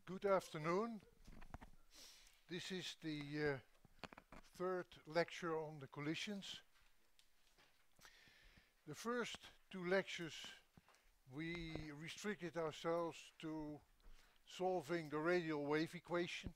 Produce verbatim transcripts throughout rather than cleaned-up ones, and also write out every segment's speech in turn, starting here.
Good afternoon. This is the uh, third lecture on the collisions. The first two lectures we restricted ourselves to solving the radial wave equation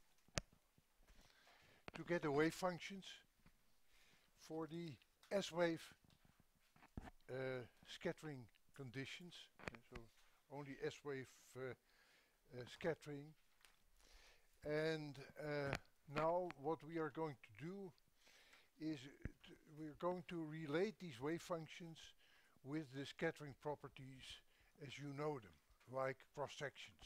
to get the wave functions for the S-wave uh, scattering conditions. Uh, so only S-wave uh, uh, scattering. And uh, now what we are going to do is t we're going to relate these wave functions with the scattering properties as you know them, like cross sections.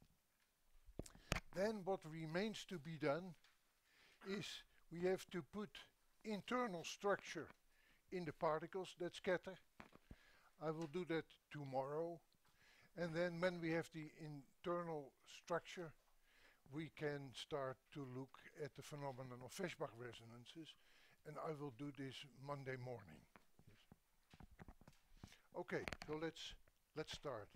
Then what remains to be done is we have to put internal structure in the particles that scatter. I will do that tomorrow. And then when we have the internal structure, we can start to look at the phenomenon of Feshbach resonances, and I will do this Monday morning. Yes. Okay, so let's let's start.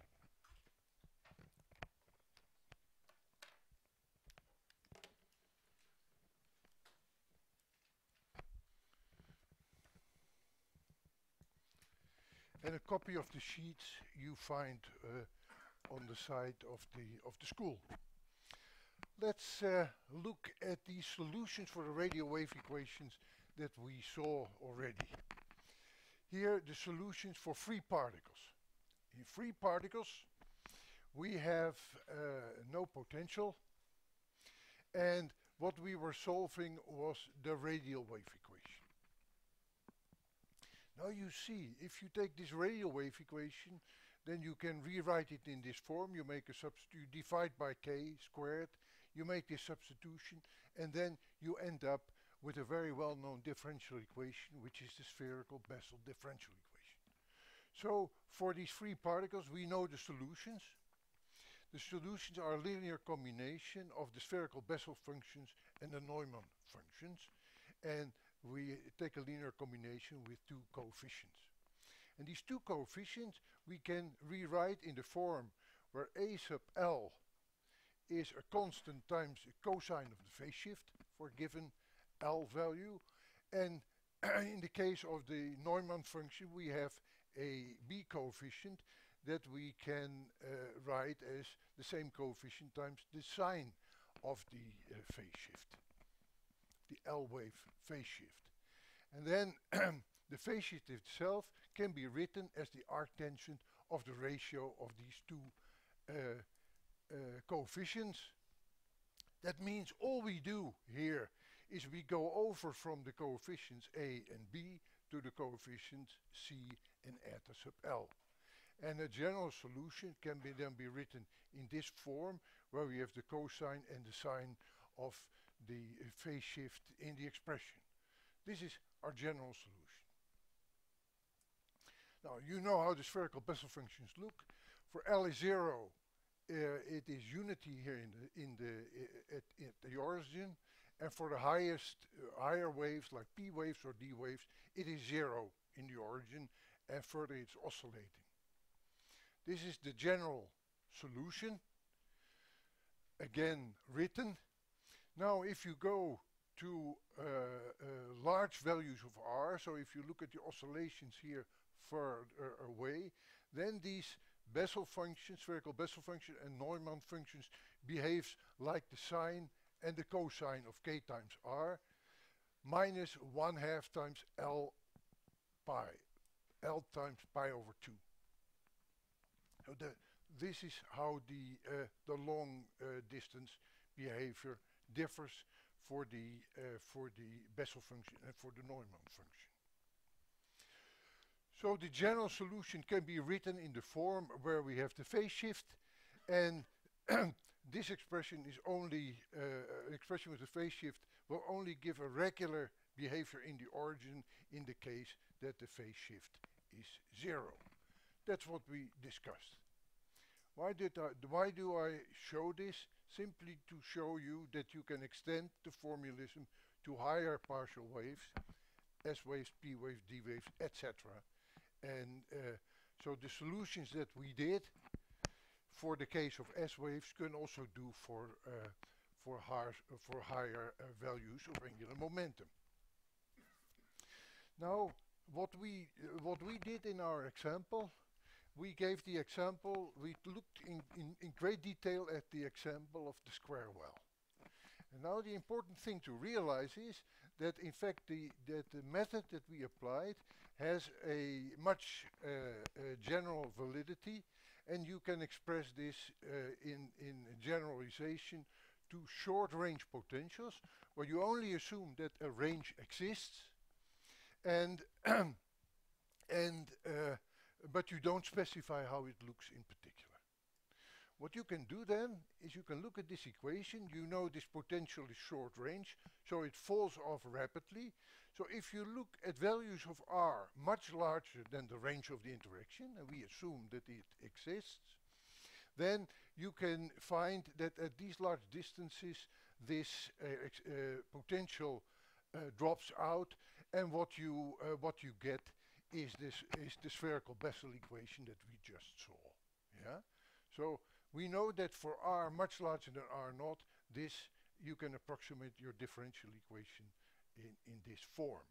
And a copy of the sheets you find uh, on the side of the of the school. Let's uh, look at the solutions for the radial wave equations that we saw already. Here the solutions for free particles. In free particles we have uh, no potential, and what we were solving was the radial wave equation. Now you see, if you take this radial wave equation, then you can rewrite it in this form. You make a substitute, divide by k squared, you make this substitution, and then you end up with a very well-known differential equation, which is the spherical Bessel differential equation. So for these free particles, we know the solutions. The solutions are a linear combination of the spherical Bessel functions and the Neumann functions, and we take a linear combination with two coefficients. And these two coefficients we can rewrite in the form where a sub L is a constant times a cosine of the phase shift for a given L value, and in the case of the Neumann function we have a B coefficient that we can uh, write as the same coefficient times the sine of the uh, phase shift, the L wave phase shift. And then the phase shift itself can be written as the arctangent of the ratio of these two uh, uh, coefficients. That means all we do here is we go over from the coefficients A and B to the coefficients C and eta sub L. And a general solution can be then be written in this form, where we have the cosine and the sine of the uh, phase shift in the expression. This is our general solution. Now you know how the spherical Bessel functions look. For L is zero, uh, it is unity here in the in the uh, at, at the origin, and for the highest uh, higher waves like P waves or D waves, it is zero in the origin, and further it's oscillating. This is the general solution, again written. Now if you go to uh, uh, large values of R, so if you look at the oscillations here further away, then these Bessel functions, spherical Bessel function and Neumann functions behaves like the sine and the cosine of k times R minus one half times L pi, L times pi over two. So the, this is how the, uh, the long uh, distance behavior differs for the uh, for the Bessel function and for the Neumann function. So the general solution can be written in the form where we have the phase shift, and this expression is only uh, an expression with the phase shift will only give a regular behavior in the origin in the case that the phase shift is zero. That's what we discussed. Why did I, why do I show this? Simply to show you that you can extend the formalism to higher partial waves, S waves, P waves, D waves, et cetera. And uh, so the solutions that we did for the case of S waves can also do for uh, for, higher, uh, for higher uh, values of angular momentum. Now, what we uh, what we did in our example, we gave the example. We looked in, in in great detail at the example of the square well. And now the important thing to realize is that in fact the that the method that we applied has a much uh, uh, general validity, and you can express this uh, in in generalization to short range potentials, where you only assume that a range exists, and and uh, but you don't specify how it looks in particular. What you can do then is you can look at this equation. You know this potential is short range, so it falls off rapidly. So if you look at values of R much larger than the range of the interaction, and we assume that it exists, then you can find that at these large distances this uh, ex uh, potential uh, drops out, and what you uh, what you get is this is the spherical Bessel equation that we just saw. Yeah. So we know that for R much larger than R naught, this you can approximate your differential equation in, in this form.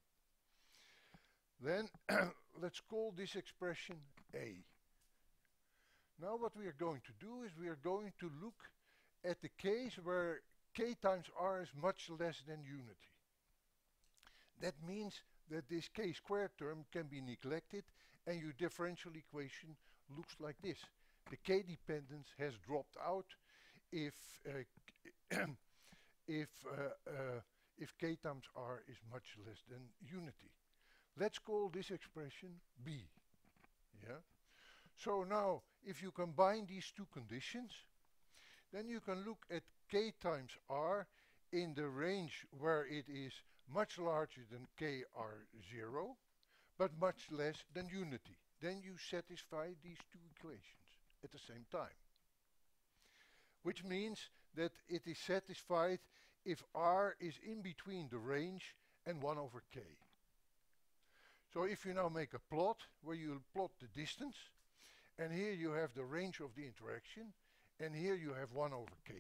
Then let's call this expression A. Now what we are going to do is we are going to look at the case where K times R is much less than unity. That means that this K squared term can be neglected and your differential equation looks like this. The K dependence has dropped out if uh, if uh, uh, if K times R is much less than unity. Let's call this expression B. Yeah. So now, if you combine these two conditions, then you can look at K times R in the range where it is much larger than K R zero, but much less than unity. Then you satisfy these two equations at the same time. Which means that it is satisfied if R is in between the range and one over K. So if you now make a plot where you plot the distance, and here you have the range of the interaction, and here you have one over K,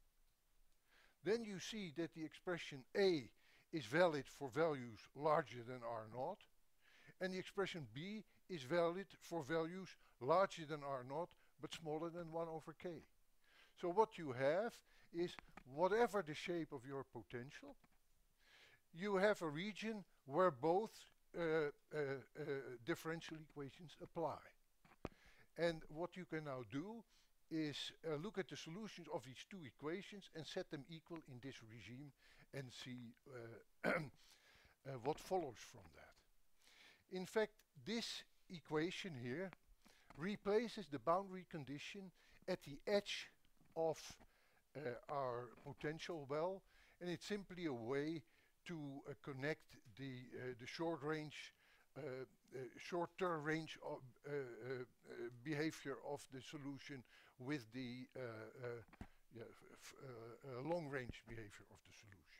then you see that the expression A is valid for values larger than R naught, and the expression B is valid for values larger than R naught but smaller than one over K. So what you have is, whatever the shape of your potential, you have a region where both uh, uh, uh, differential equations apply. And what you can now do is uh, look at the solutions of these two equations and set them equal in this regime and see uh, uh, what follows from that. In fact, this equation here replaces the boundary condition at the edge of uh, our potential well, and it's simply a way to uh, connect the uh, the short range, uh, uh, shorter range of uh, uh, uh, behavior of the solution with the uh, uh, yeah, f uh, uh, long range behavior of the solution.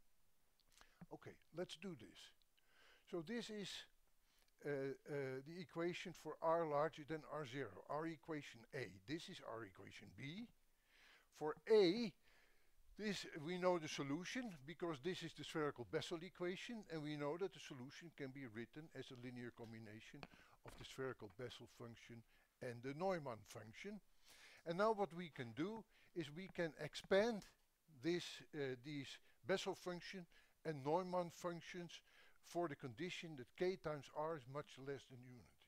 Okay, let's do this. So this is uh, uh, the equation for R larger than R zero, our equation A. This is our equation B. For A, this we know the solution because this is the spherical Bessel equation, and we know that the solution can be written as a linear combination of the spherical Bessel function and the Neumann function. And now what we can do is we can expand this, uh, these Bessel function and Neumann functions for the condition that K times R is much less than unity.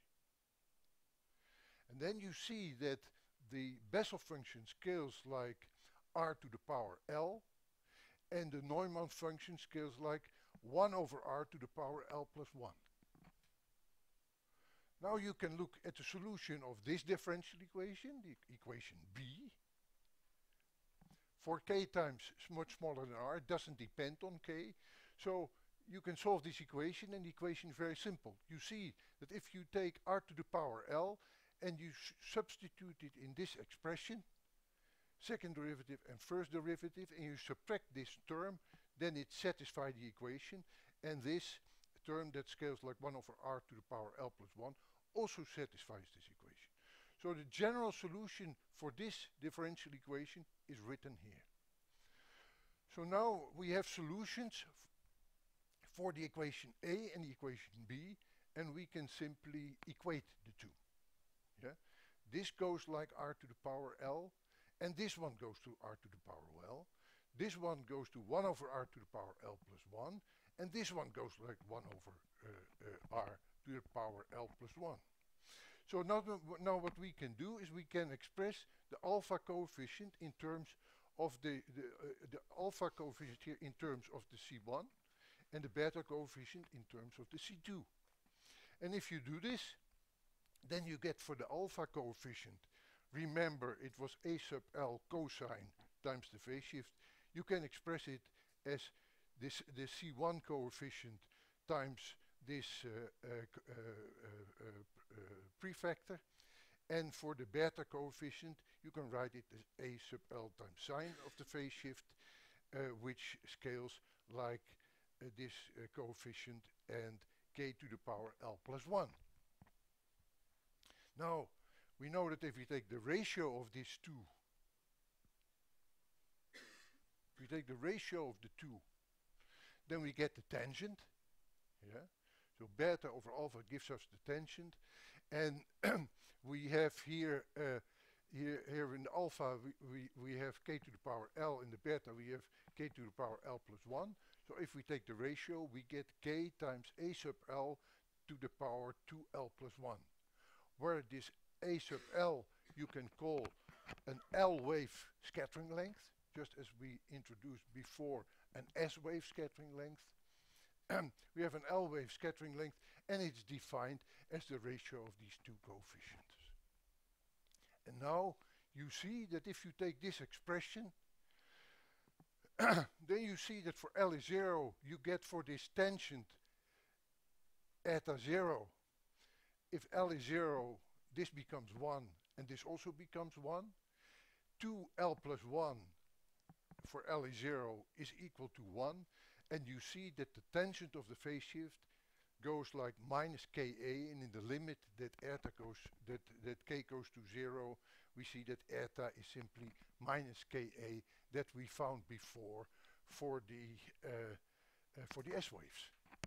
And then you see that the Bessel function scales like R to the power L, and the Neumann function scales like one over R to the power L plus one. Now you can look at the solution of this differential equation, the equation B. For K times much smaller than R, it doesn't depend on K. So you can solve this equation, and the equation is very simple. You see that if you take R to the power L and you substitute it in this expression, second derivative and first derivative, and you subtract this term, then it satisfies the equation, and this term that scales like one over R to the power L plus one also satisfies this equation. So the general solution for this differential equation is written here. So now we have solutions for the equation A and the equation B, and we can simply equate the two. Yeah? This goes like r to the power L, and this one goes to r to the power L. This one goes to one over r to the power L plus one, and this one goes like one over uh, uh, r to the power L plus one. So now, now what we can do is we can express the alpha coefficient in terms of the, the, uh, the alpha coefficient here in terms of the C one, and the beta coefficient in terms of the C two. And if you do this, then you get for the alpha coefficient, remember it was A sub L cosine times the phase shift, you can express it as this the C one coefficient times this uh, uh, uh, uh, uh, prefactor, and for the beta coefficient you can write it as A sub L times sine of the phase shift, uh, which scales like uh, this uh, coefficient and k to the power L plus one. Now we know that if we take the ratio of these two, if we take the ratio of the two, then we get the tangent. Yeah. So beta over alpha gives us the tangent, and we have here, uh, here, here in the alpha we, we, we have k to the power L, in the beta we have k to the power L plus one. So if we take the ratio, we get k times A sub L to the power two L plus one, where this A sub L you can call an L wave scattering length, just as we introduced before an S wave scattering length. We have an L wave scattering length, and it's defined as the ratio of these two coefficients. And now you see that if you take this expression, then you see that for L is zero, you get for this tangent eta zero. If L is zero, this becomes one, and this also becomes one. two L plus one for L is zero is equal to one, and you see that the tangent of the phase shift goes like minus Ka, and in the limit that eta goes, that, that K goes to zero, we see that eta is simply minus Ka that we found before for the uh, uh, for the S waves.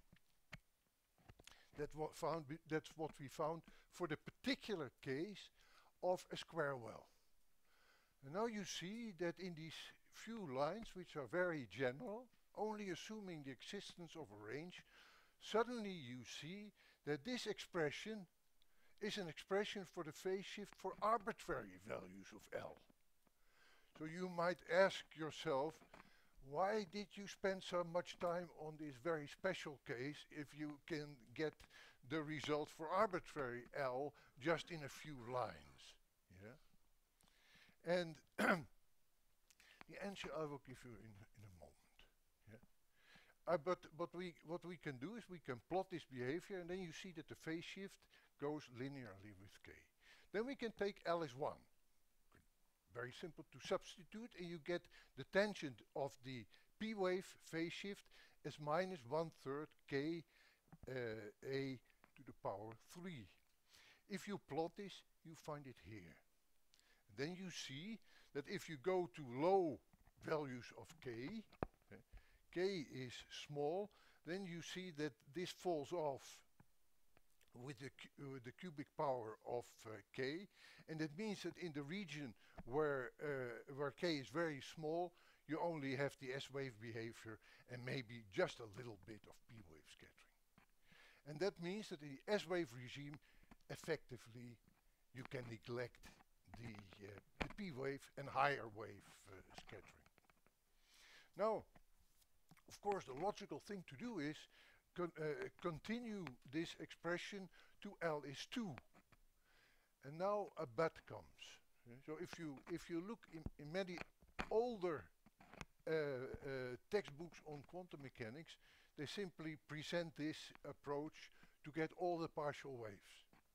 That what found that's what we found for the particular case of a square well. And now you see that in these few lines, which are very general, only assuming the existence of a range, suddenly you see that this expression is an expression for the phase shift for arbitrary values of L. So you might ask yourself, why did you spend so much time on this very special case if you can get the result for arbitrary L just in a few lines? Yeah? And the answer I will give you in, in a moment. Yeah? Uh, but but we, what we can do is we can plot this behavior, and then you see that the phase shift goes linearly with K. Then we can take L as one. Very simple to substitute, and you get the tangent of the P wave phase shift as minus one third K uh, A to the power three. If you plot this, you find it here. Then you see that if you go to low values of K, okay, K is small, then you see that this falls off with the, cu with the cubic power of uh, K, and that means that in the region where, uh, where K is very small, you only have the S-wave behavior and maybe just a little bit of P-wave scattering. And that means that in the S-wave regime, effectively, you can neglect the, uh, the P-wave and higher wave uh, scattering. Now, of course, the logical thing to do is con uh, continue this expression to L is two. And now a but comes. Yeah, so if you if you look in, in many older uh, uh, textbooks on quantum mechanics, they simply present this approach to get all the partial waves.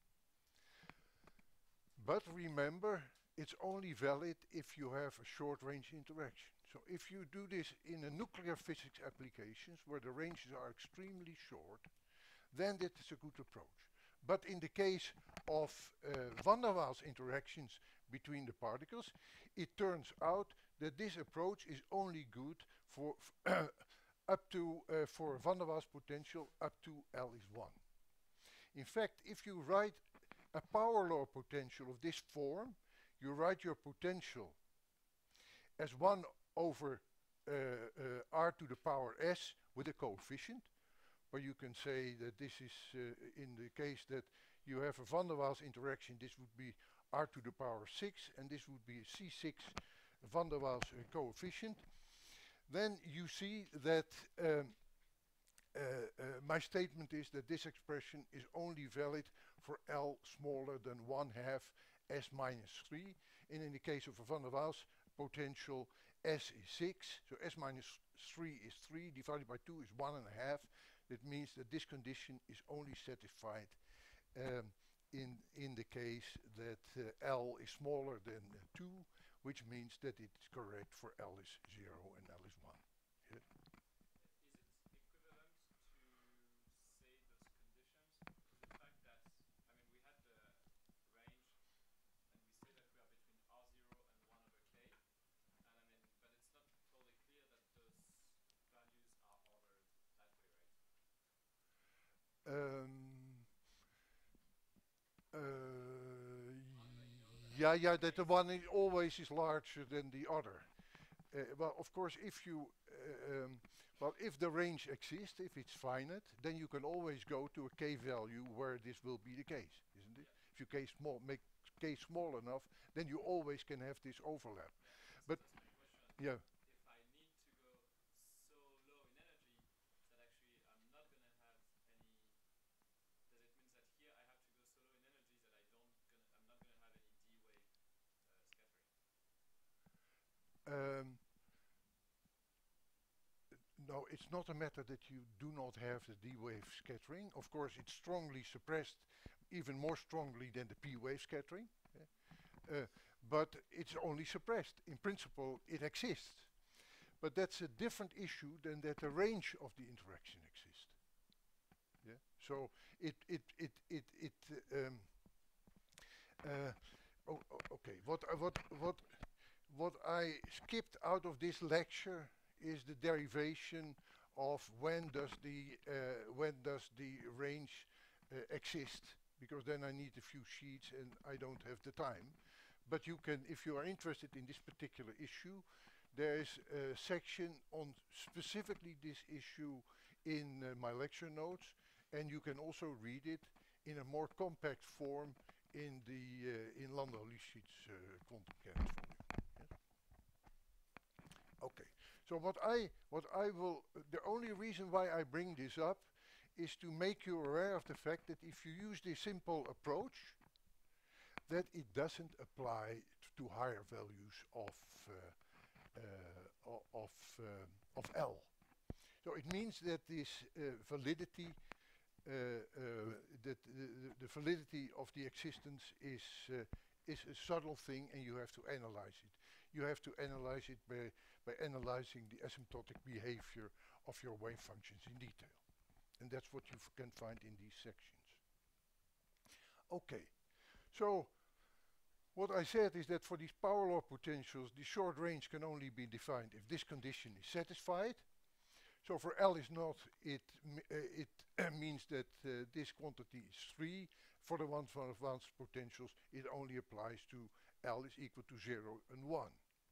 But remember, it's only valid if you have a short range interaction. So if you do this in a nuclear physics applications where the ranges are extremely short, then that is a good approach. But in the case of uh, van der Waals interactions between the particles, it turns out that this approach is only good for up to uh, for van der Waals potential up to L is one. In fact, if you write a power law potential of this form, you write your potential as one over uh, uh, r to the power s with a coefficient, where you can say that this is uh, in the case that you have a van der Waals interaction, this would be r to the power six, and this would be a c six van der Waals uh, coefficient. Then you see that um, uh, uh, my statement is that this expression is only valid for L smaller than one half s minus three, and in the case of a van der Waals potential, s is six, so s minus three is three, divided by two is one and a half. That means that this condition is only satisfied um, in, in the case that uh, L is smaller than uh, two, which means that it is correct for L is zero and L is one. Yeah. Is it equivalent to say those conditions? The fact that, I mean, we had the range and we say that we are between R zero and one over k, and I mean, but it's not totally clear that those values are ordered that way, right? Um, uh, yeah, yeah, that the one is always is larger than the other. Uh, well, of course, if you, uh, um, well, if the range exists, if it's finite, then you can always go to a k value where this will be the case, isn't it? If you k small, make k small enough, then you always can have this overlap. But yeah. If I need to go so low in energy that actually I'm not going to have any, does it mean that here I have to go so low in energy that I don't gonna, I'm not going to have any d-wave uh, scattering? Um, no, it's not a matter that you do not have the d-wave scattering. Of course, it's strongly suppressed, even more strongly than the p-wave scattering. Yeah. Uh, but it's only suppressed. In principle, it exists. But that's a different issue than that the range of the interaction exists. Yeah. So it it it it it. Um, uh, oh, oh, okay. What I what what what I skipped out of this lecture is the derivation of when does the uh, when does the range uh, exist, because then I need a few sheets and I don't have the time. But you can, if you are interested in this particular issue, there is a section on specifically this issue in uh, my lecture notes, and you can also read it in a more compact form in the uh, in Landau Lifshitz uh, quantum mechanics volume. Yeah? Okay. So what I what I will uh, the only reason why I bring this up is to make you aware of the fact that if you use this simple approach, that it doesn't apply to higher values of uh, uh, of uh, of L. So it means that this uh, validity, uh, uh, that the, the validity of the existence is uh, is a subtle thing, and you have to analyze it. You have to analyze it by by analyzing the asymptotic behavior of your wave functions in detail, and that's what you can find in these sections. Okay. So what I said is that for these power law potentials, the short range can only be defined if this condition is satisfied. So for L is not, it uh, it uh, means that uh, this quantity is three. For the ones for advanced potentials, it only applies to L is equal to zero and one.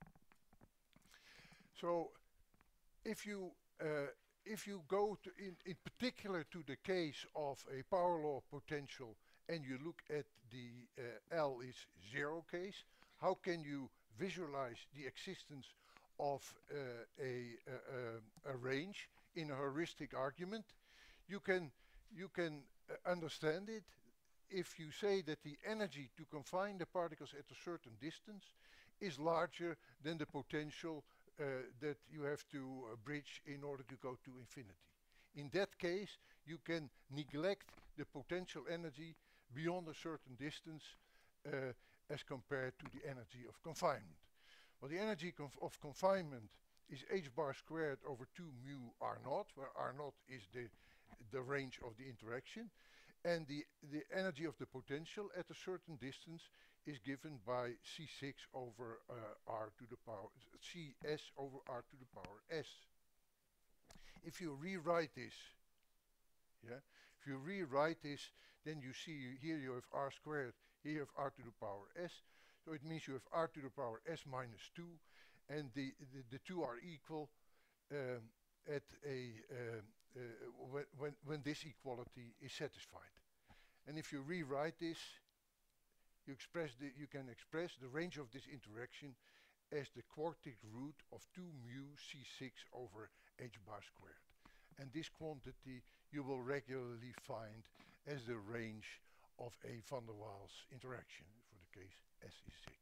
So if you uh, if you go to in, in particular to the case of a power law potential, and you look at the uh, L is zero case, how can you visualize the existence of uh, a, uh, a range in a heuristic argument? You can, you can uh, understand it if you say that the energy to confine the particles at a certain distance is larger than the potential uh, that you have to uh, bridge in order to go to infinity. In that case, you can neglect the potential energy beyond a certain distance uh, as compared to the energy of confinement. Well, the energy conf of confinement is h bar squared over two mu r naught, where r naught is the, the range of the interaction. and the, the energy of the potential at a certain distance is given by C six over uh, R to the power, C S over R to the power S. If you rewrite this, yeah, if you rewrite this, then you see here you have R squared, here you have R to the power S, so it means you have R to the power S minus two, and the, the, the two are equal um, at a, uh, uh, when, when, when this equality is satisfied. And if you rewrite this, you, express the, you can express the range of this interaction as the quartic root of two mu C six over h bar squared. And this quantity you will regularly find as the range of a van der Waals interaction for the case S is six.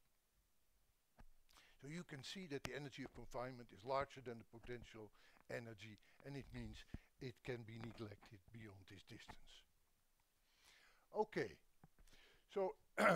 So you can see that the energy of confinement is larger than the potential energy, and it means it can be neglected beyond this distance. Okay, so uh,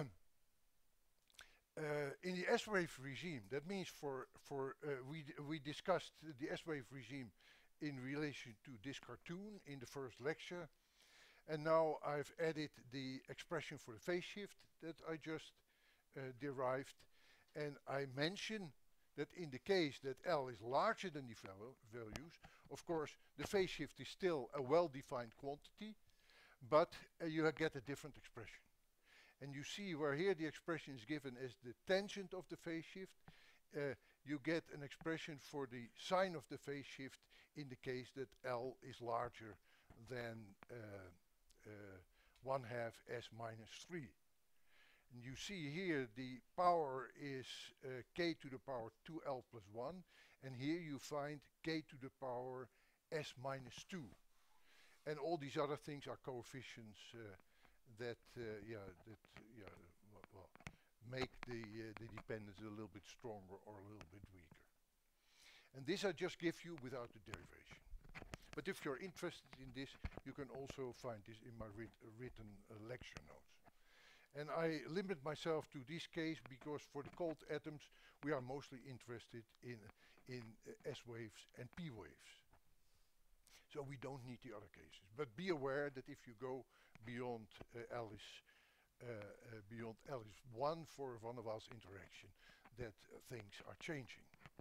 in the S-wave regime, that means for for uh, we d we discussed the S-wave regime in relation to this cartoon in the first lecture, and now I've added the expression for the phase shift that I just uh, derived, and I mention that in the case that L is larger than the val values, of course the phase shift is still a well-defined quantity, but uh, you get a different expression. And you see where here the expression is given as the tangent of the phase shift, uh, you get an expression for the sine of the phase shift in the case that L is larger than uh, uh, one half S minus three. And you see here the power is uh, k to the power two L plus one, and here you find k to the power S minus two. And all these other things are coefficients uh, that, uh, yeah, that, yeah, well, well make the uh, the dependence a little bit stronger or a little bit weaker. And this I just give you without the derivation. But if you're interested in this, you can also find this in my writ uh, written uh, lecture notes. And I limit myself to this case because for the cold atoms we are mostly interested in in uh, S waves and P waves. So we don't need the other cases. But be aware that if you go beyond uh, Alice, uh, uh, beyond Alice one for a van der Waals interaction, that uh, things are changing.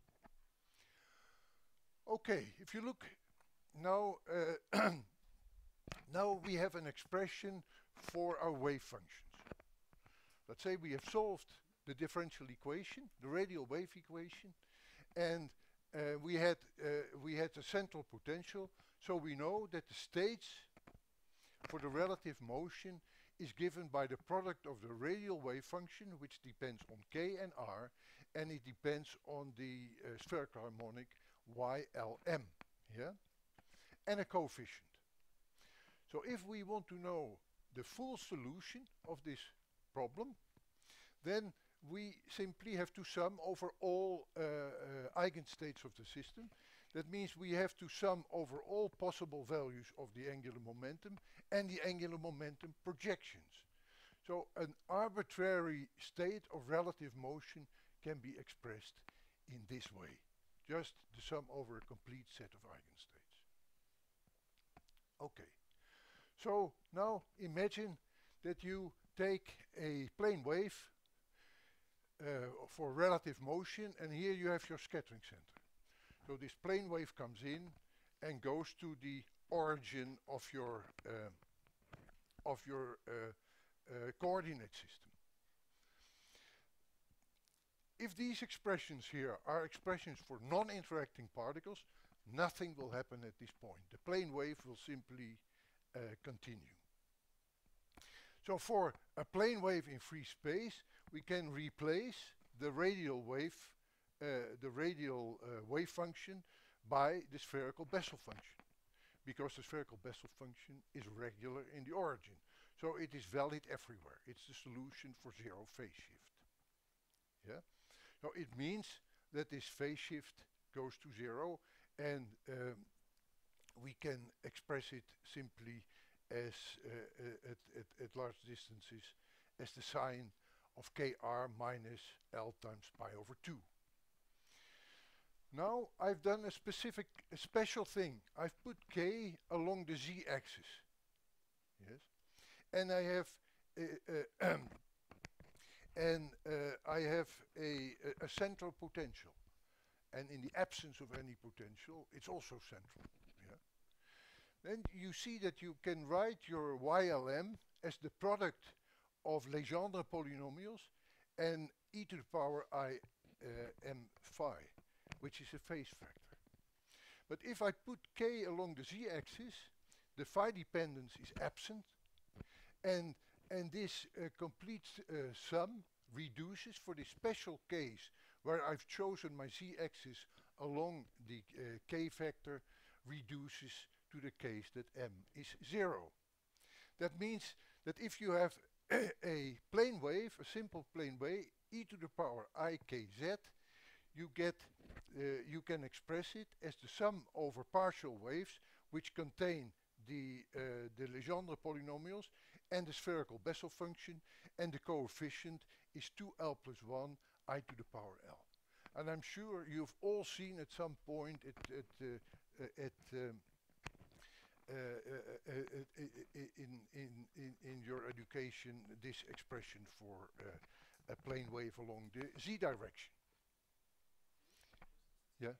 Okay, if you look now, uh, now we have an expression for our wave functions. Let's say we have solved the differential equation, the radial wave equation, and uh, we had uh, we had a central potential. So we know that the states for the relative motion is given by the product of the radial wave function, which depends on k and r, and it depends on the uh, spherical harmonic Y L M, yeah, and a coefficient. So if we want to know the full solution of this problem, then we simply have to sum over all uh, uh, eigenstates of the system. That means we have to sum over all possible values of the angular momentum and the angular momentum projections. So an arbitrary state of relative motion can be expressed in this way. Just the sum over a complete set of eigenstates. Okay. So now imagine that you take a plane wave uh, for relative motion, and here you have your scattering center. So this plane wave comes in and goes to the origin of your uh, of your uh, uh, coordinate system. If these expressions here are expressions for non-interacting particles, nothing will happen at this point. The plane wave will simply uh, continue. So for a plane wave in free space, we can replace the radial wave Uh, the radial uh, wave function by the spherical Bessel function, because the spherical Bessel function is regular in the origin. So it is valid everywhere. It's the solution for zero phase shift. Yeah. So it means that this phase shift goes to zero, and um, we can express it simply as uh, uh, at, at, at large distances as the sine of kr minus L times pi over two. Now I've done a specific, a special thing. I've put k along the z-axis. Yes. and I have uh, uh, and uh, I have a, a, a central potential. And in the absence of any potential, it's also central. Yeah? Then you see that you can write your Y L M as the product of Legendre polynomials and e to the power I uh, m phi, which is a phase factor. But if I put k along the z-axis, the phi dependence is absent, and and this uh, complete uh, sum reduces for this special case where I've chosen my z-axis along the uh, k factor, reduces to the case that m is zero. That means that if you have a plane wave, a simple plane wave, e to the power I kz, you get, uh, you can express it as the sum over partial waves which contain the, uh, the Legendre polynomials and the spherical Bessel function, and the coefficient is two l plus one I to the power l. And I'm sure you've all seen at some point at, at, uh, uh, at um, uh, uh, uh, uh, in, in, in, in your education this expression for uh, a plane wave along the z direction. Yeah.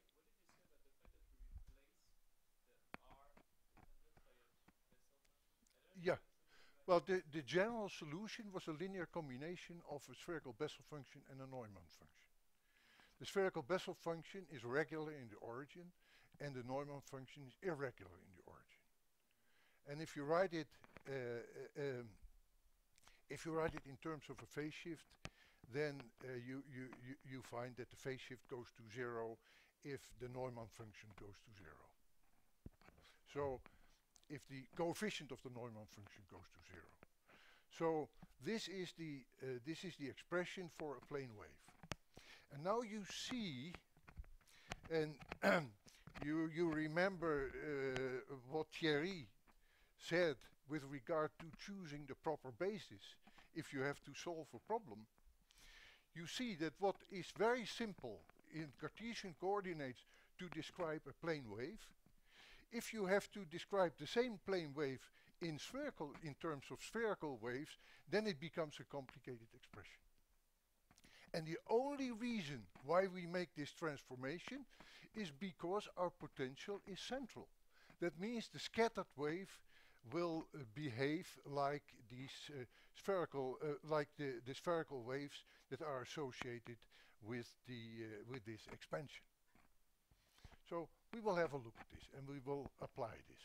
Yeah. Well, the, the general solution was a linear combination of a spherical Bessel function and a Neumann function. The spherical Bessel function is regular in the origin, and the Neumann function is irregular in the origin. And if you write it, uh, uh, um, if you write it in terms of a phase shift, then uh, you, you, you, you find that the phase shift goes to zero if the Neumann function goes to zero. So if the coefficient of the Neumann function goes to zero. So this is the uh, this is the expression for a plane wave. And now you see, and you you remember uh, what Thierry said with regard to choosing the proper basis if you have to solve a problem. You see that what is very simple in Cartesian coordinates to describe a plane wave, if you have to describe the same plane wave in spherical, in terms of spherical waves, then it becomes a complicated expression. And the only reason why we make this transformation is because our potential is central. That means the scattered wave will uh, behave like these uh, spherical, uh, like the, the spherical waves that are associated with the uh, with this expansion. So we will have a look at this and we will apply this.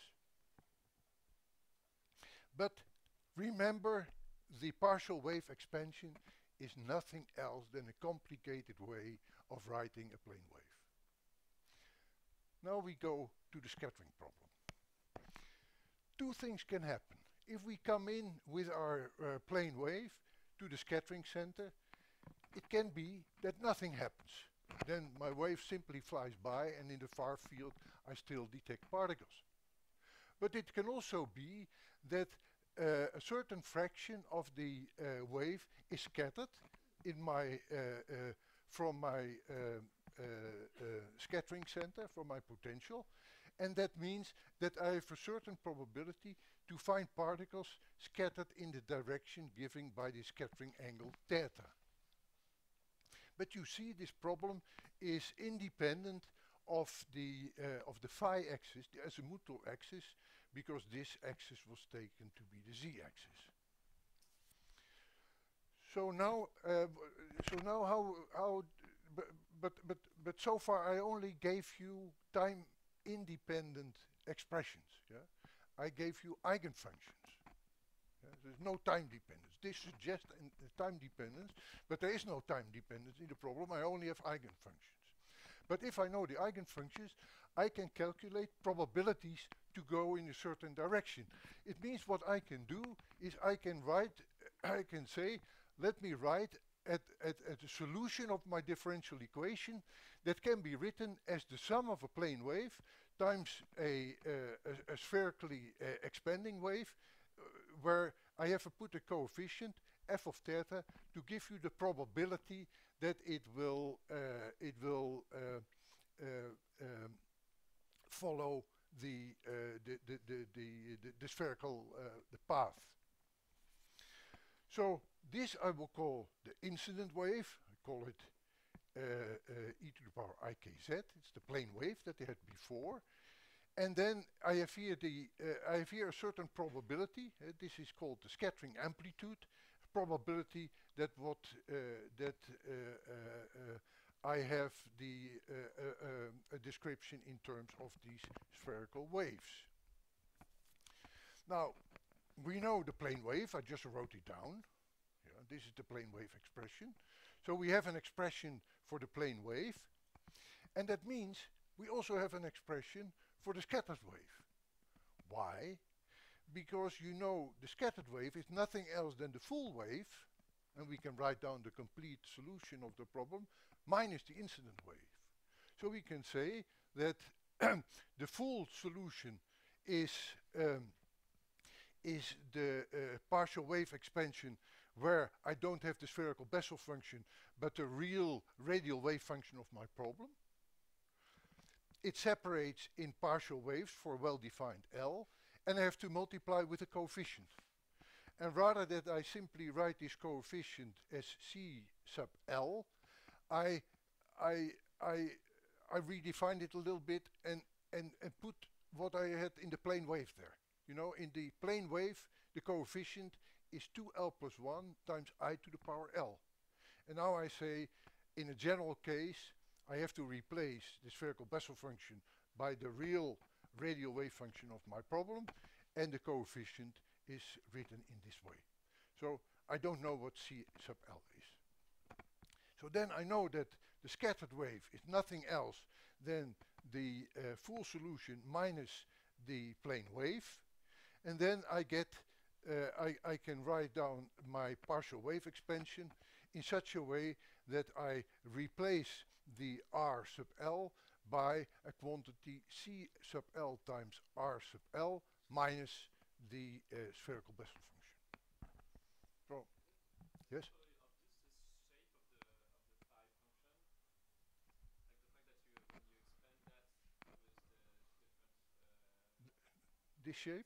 But remember, the partial wave expansion is nothing else than a complicated way of writing a plane wave. Now we go to the scattering problem. Two things can happen. If we come in with our uh, plane wave to the scattering center, it can be that nothing happens. Then my wave simply flies by, and in the far field I still detect particles. But it can also be that uh, a certain fraction of the uh, wave is scattered in my uh, uh, from my uh, uh, uh, scattering center, from my potential, and that means that I have a certain probability to find particles scattered in the direction given by the scattering angle theta. But you see, this problem is independent of the uh, of the phi axis, the azimuthal axis, because this axis was taken to be the z-axis. So now, uh, so now how how, but but but so far I only gave you time-independent expressions. Yeah, I gave you eigenfunctions. Yeah? There's no time dependence. This suggests uh, time dependence, but there is no time dependence in the problem. I only have eigenfunctions. But if I know the eigenfunctions, I can calculate probabilities to go in a certain direction. It means what I can do is I can write, I can say, let me write at, at, at a solution of my differential equation that can be written as the sum of a plane wave times a, uh, a, a spherically uh, expanding wave, uh, where I have to put a coefficient f of theta to give you the probability that it will uh, it will uh, uh, um, follow the, uh, the, the, the, the, the, the spherical uh, the path. So this I will call the incident wave. I call it uh, uh, e to the power ikz. It's the plane wave that they had before. And then I have here the uh, I have here a certain probability. Uh, this is called the scattering amplitude probability that what uh, that uh, uh, uh, I have the uh, uh, um, a description in terms of these spherical waves. Now we know the plane wave. I just wrote it down. Yeah, this is the plane wave expression. So we have an expression for the plane wave, and that means we also have an expression for the scattered wave. Why? Because you know the scattered wave is nothing else than the full wave, and we can write down the complete solution of the problem minus the incident wave. So we can say that the full solution is um, is the uh, partial wave expansion where I don't have the spherical Bessel function but the real radial wave function of my problem. It separates in partial waves for a well-defined L, and I have to multiply with a coefficient. And rather than I simply write this coefficient as C sub L, I, I, I, I redefine it a little bit and, and, and put what I had in the plane wave there. You know, in the plane wave, the coefficient is two L plus one times I to the power L. And now I say, in a general case, I have to replace the spherical Bessel function by the real radial wave function of my problem, and the coefficient is written in this way. So I don't know what C sub L is. So then I know that the scattered wave is nothing else than the uh, full solution minus the plane wave, and then I get uh, I, I can write down my partial wave expansion in such a way that I replace the R sub L by a quantity C sub L times R sub L minus the uh, spherical Bessel function. So, yes? This shape?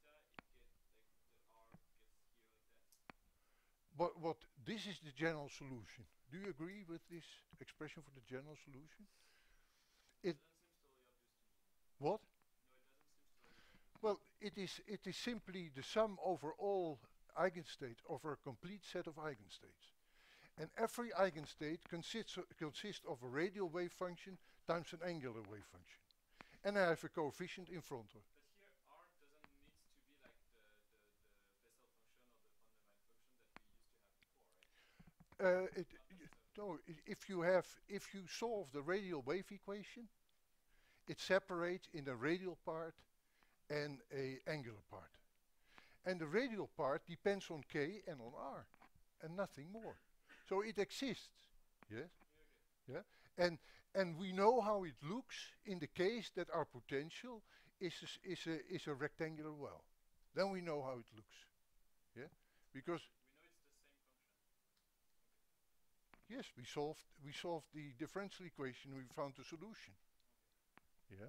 But what this is the general solution. Do you agree with this expression for the general solution? It what? Well, it is it is simply the sum over all eigenstates over a complete set of eigenstates. And every eigenstate consists of, consists of a radial wave function times an angular wave function. And I have a coefficient in front of it. Uh, it, no, if you have, if you solve the radial wave equation, it separates in a radial part and a angular part. And the radial part depends on K and on R, and nothing more. So it exists, yes, yeah, and and we know how it looks in the case that our potential is a, is a is a rectangular well. Then we know how it looks, yeah, because. Yes, we solved we solved the differential equation, we found the solution. Yeah.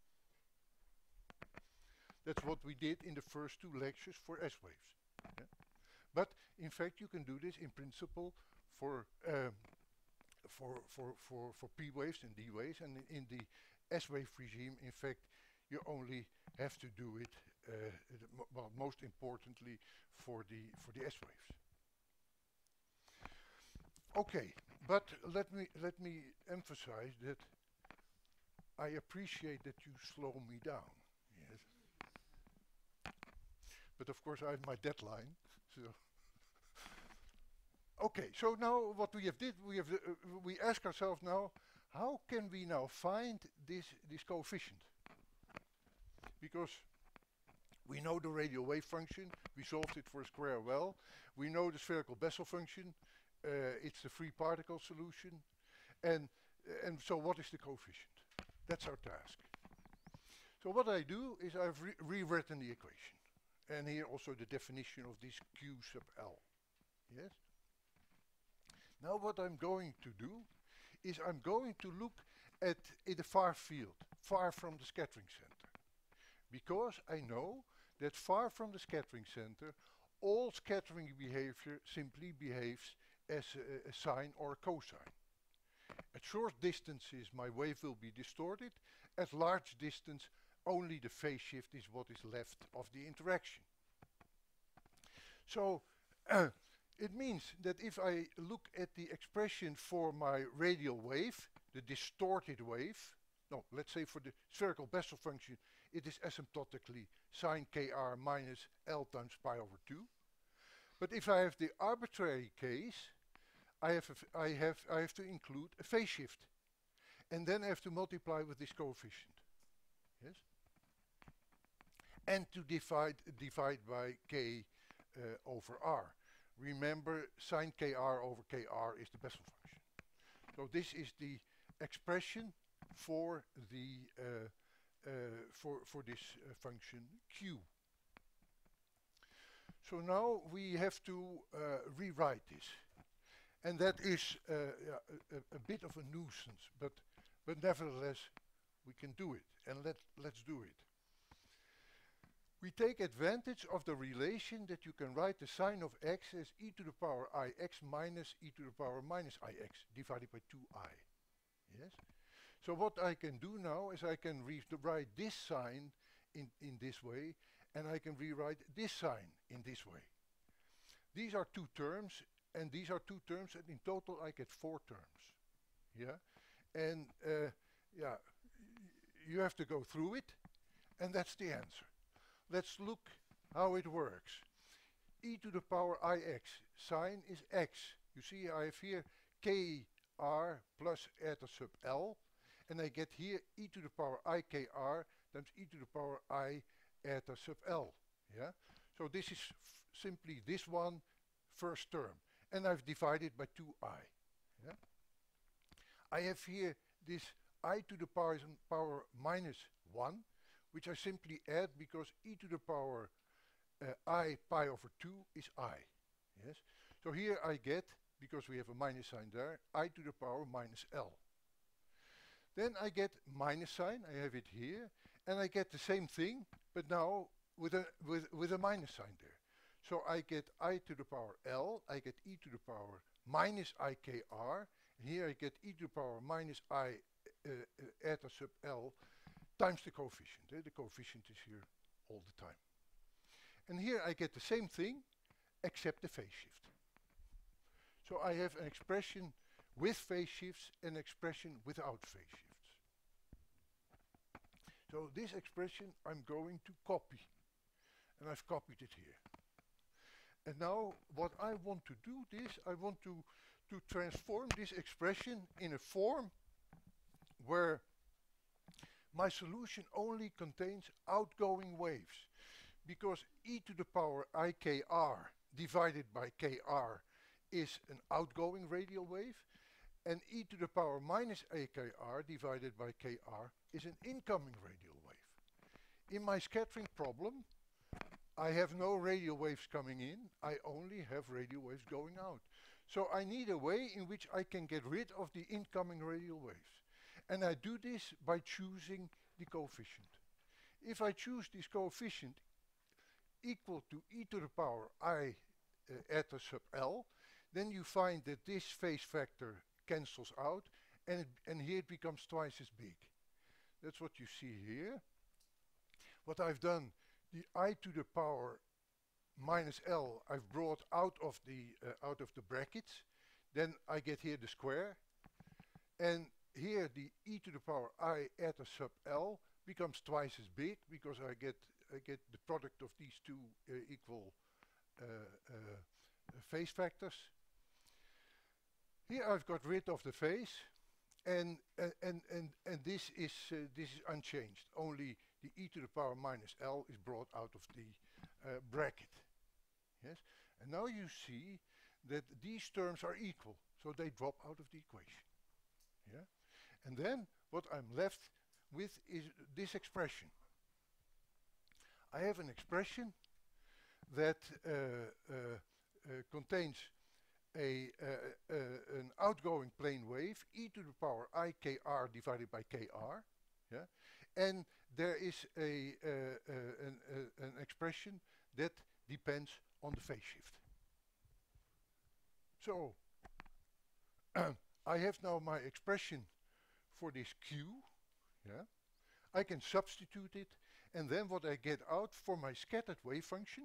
That's what we did in the first two lectures for S waves. Yeah? But in fact you can do this in principle for um, for for for for P waves and D waves, and in, in the S wave regime in fact you only have to do it uh, mo well most importantly for the for the S waves. Okay, but let me let me emphasize that I appreciate that you slow me down. Yes. But of course I have my deadline. So okay, so now what we have did, we have uh, we ask ourselves now, how can we now find this this coefficient? Because we know the radial wave function, we solved it for a square well. We know the spherical Bessel function. Uh, it's the free particle solution, and uh, and so what is the coefficient? That's our task. So what I do is I've re rewritten the equation, and here also the definition of this Q sub L. Yes. Now what I'm going to do is I'm going to look at in the far field, far from the scattering center, because I know that far from the scattering center, all scattering behavior simply behaves as a, a sine or a cosine. At short distances my wave will be distorted. At large distance only the phase shift is what is left of the interaction. So uh, it means that if I look at the expression for my radial wave, the distorted wave, no, let's say for the spherical Bessel function, it is asymptotically sine kr minus L times pi over two. But if I have the arbitrary case, I have, a, I have, I have to include a phase shift. And then I have to multiply with this coefficient. Yes? And to divide, divide by k uh, over r. Remember, sine kr over kr is the Bessel function. So this is the expression for the uh, uh, for for this uh, function q. So now we have to uh, rewrite this, and that is uh, yeah, a, a bit of a nuisance, but but nevertheless we can do it, and let let's do it. We take advantage of the relation that you can write the sine of x as e to the power ix minus e to the power minus ix divided by two i. Yes. So what I can do now is I can rewrite this sign in, in this way, and I can rewrite this sign in this way. These are two terms, and these are two terms, and in total I get four terms. Yeah, and uh, yeah, you have to go through it, and that's the answer. Let's look how it works. E to the power ix, sine is x. You see I have here kr plus eta sub L, and I get here e to the power ikr times e to the power I eta sub L. Yeah? So this is simply this one first term, and I've divided by two i. Yeah? I have here this I to the power, power minus one, which I simply add because e to the power uh, I pi over two is I. Yes. So here I get, because we have a minus sign there, I to the power minus L. Then I get minus sign, I have it here, and I get the same thing, but now with a with with a minus sign there. So I get I to the power L, I get e to the power minus ikr, and here I get e to the power minus I uh, uh, eta sub L times the coefficient. Eh? The coefficient is here all the time. And here I get the same thing except the phase shift. So I have an expression with phase shifts and an expression without phase shifts. So this expression I'm going to copy, and I've copied it here. And now what I want to do this, I want to, to transform this expression in a form where my solution only contains outgoing waves, because e to the power ikr divided by kr is an outgoing radial wave, and e to the power minus akr divided by kr is an incoming radial wave. In my scattering problem, I have no radial waves coming in, I only have radial waves going out. So I need a way in which I can get rid of the incoming radial waves. And I do this by choosing the coefficient. If I choose this coefficient equal to e to the power I uh, eta sub L, then you find that this phase factor cancels out, and, it, and here it becomes twice as big. That's what you see here. What I've done, the I to the power minus L I've brought out of the uh, out of the brackets. Then I get here the square, and here the e to the power I eta sub L becomes twice as big because I get I get the product of these two uh, equal uh, uh, phase factors. Here I've got rid of the phase, and uh, and and and this is uh, this is unchanged. Only the e to the power minus L is brought out of the uh, bracket. Yes, and now you see that these terms are equal, so they drop out of the equation. Yeah, and then what I'm left with is this expression. I have an expression that uh, uh, uh, contains a uh, uh, an outgoing plane wave e to the power ikr divided by kr, yeah, and there is a uh, uh, an, uh, an expression that depends on the phase shift. So I have now my expression for this Q. Yeah, I can substitute it, and then what I get out for my scattered wave function,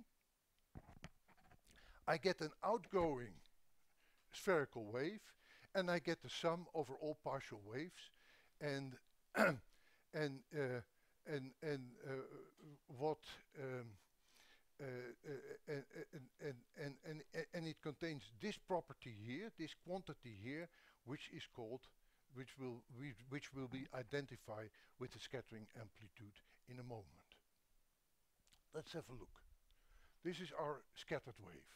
I get an outgoing spherical wave, and I get the sum over all partial waves, and and uh, and and uh, what um, uh, uh, and, and, and, and, and it contains this property here, this quantity here, which is called, which will which, which will be identified with the scattering amplitude in a moment. Let's have a look. This is our scattered wave.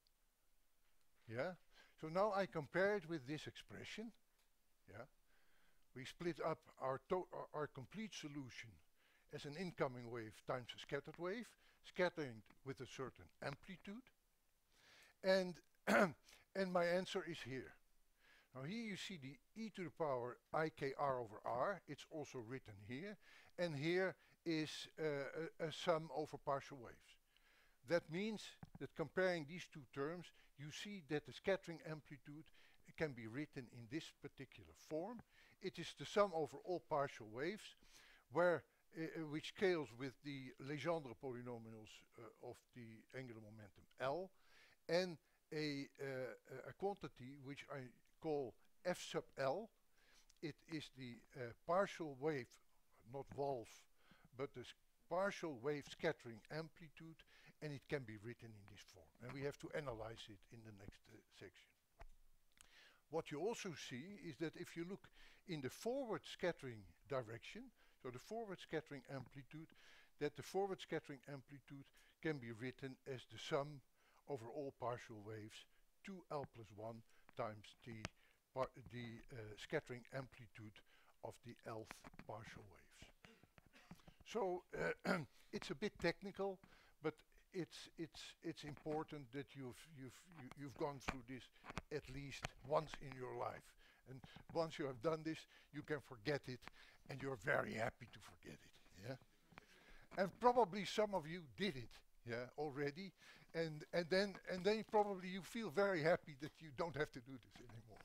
Yeah. So now I compare it with this expression. Yeah. We split up our, to our, our complete solution as an incoming wave times a scattered wave, scattering with a certain amplitude. And, and my answer is here. Now here you see the e to the power I K R over R. It's also written here. And here is uh, a, a sum over partial waves. That means that comparing these two terms, you see that the scattering amplitude can be written in this particular form. It is the sum over all partial waves, where uh, which scales with the Legendre polynomials uh, of the angular momentum L, and a, uh, a quantity which I call F sub L. It is the uh, partial wave, not Wolff, but the partial wave scattering amplitude, and it can be written in this form. And we have to analyze it in the next uh, section. What you also see is that if you look in the forward scattering direction, so the forward scattering amplitude, that the forward scattering amplitude can be written as the sum over all partial waves two L plus one times the, par the uh, scattering amplitude of the Lth partial waves. So uh, it's a bit technical, but it's it's it's important that you've you've you, you've gone through this at least once in your life, and once you have done this, you can forget it, and you're very happy to forget it. Yeah, and probably some of you did it, yeah, already, and and then and then probably you feel very happy that you don't have to do this anymore.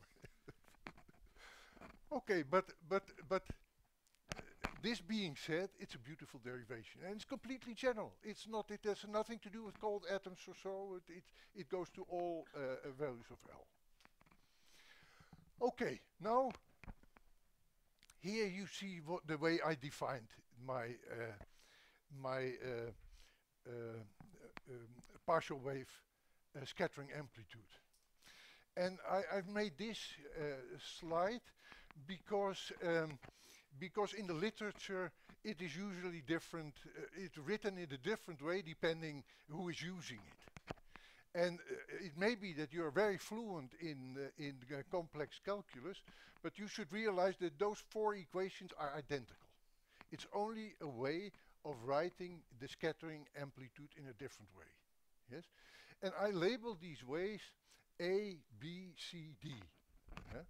Okay, but but but. This being said, it's a beautiful derivation, and it's completely general. It's not. It has nothing to do with cold atoms or so. It it, it goes to all uh, uh, values of L. Okay, now here you see what the way I defined my uh, my uh, uh, um, partial wave uh, scattering amplitude, and I, I've made this uh, slide because. Um, Because in the literature, it is usually different, uh, it's written in a different way depending who is using it. And uh, it may be that you're very fluent in, uh, in uh, complex calculus, but you should realize that those four equations are identical. It's only a way of writing the scattering amplitude in a different way. Yes? And I label these ways A, B, C, D. Yeah?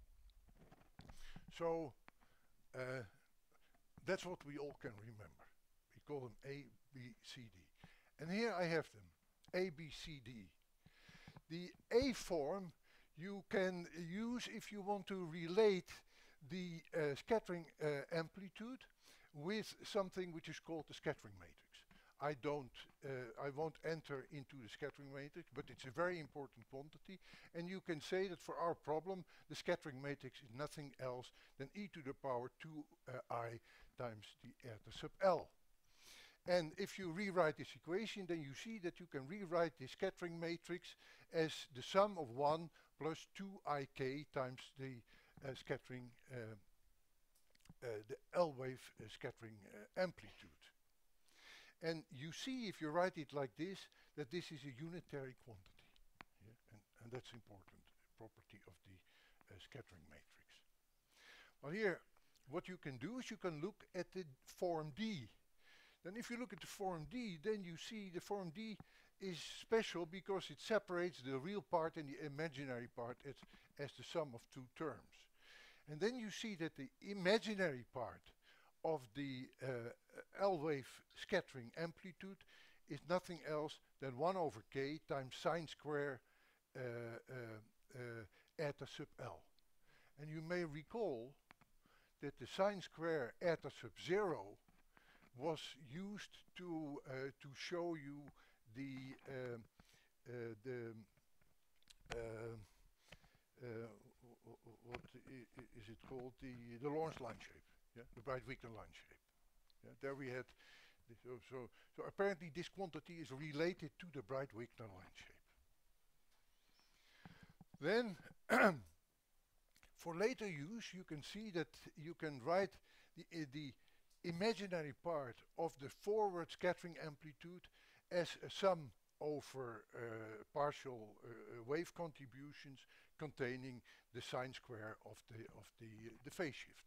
So, Uh, that's what we all can remember. We call them A, B, C, D. And here I have them, A, B, C, D. The A form you can use if you want to relate the uh, scattering uh, amplitude with something which is called the scattering matrix. I don't, uh, I won't enter into the scattering matrix, but it's a very important quantity, and you can say that for our problem, the scattering matrix is nothing else than e to the power two uh, I times the eta sub L. And if you rewrite this equation, then you see that you can rewrite the scattering matrix as the sum of one plus two I K times the uh, scattering, uh, uh, the L wave uh, scattering uh, amplitude. And you see, if you write it like this, that this is a unitary quantity. Yeah? And, and that's important property of the uh, scattering matrix. Well, here, what you can do is you can look at the form D. Then if you look at the form D, then you see the form D is special because it separates the real part and the imaginary part as, as the sum of two terms. And then you see that the imaginary part of the uh, L wave scattering amplitude is nothing else than one over k times sine square uh, uh, uh, eta sub L. And you may recall that the sine square eta sub zero was used to uh, to show you the um, uh, the uh, uh, what is it called, the the Lorentz line shape, yeah, the Breit-Wigner line shape. Yeah, there we had this, so, so so apparently this quantity is related to the Breit-Wigner line shape. Then for later use, you can see that you can write the, uh, the imaginary part of the forward scattering amplitude as a sum over uh, partial uh, wave contributions containing the sine square of the of the uh, the phase shift.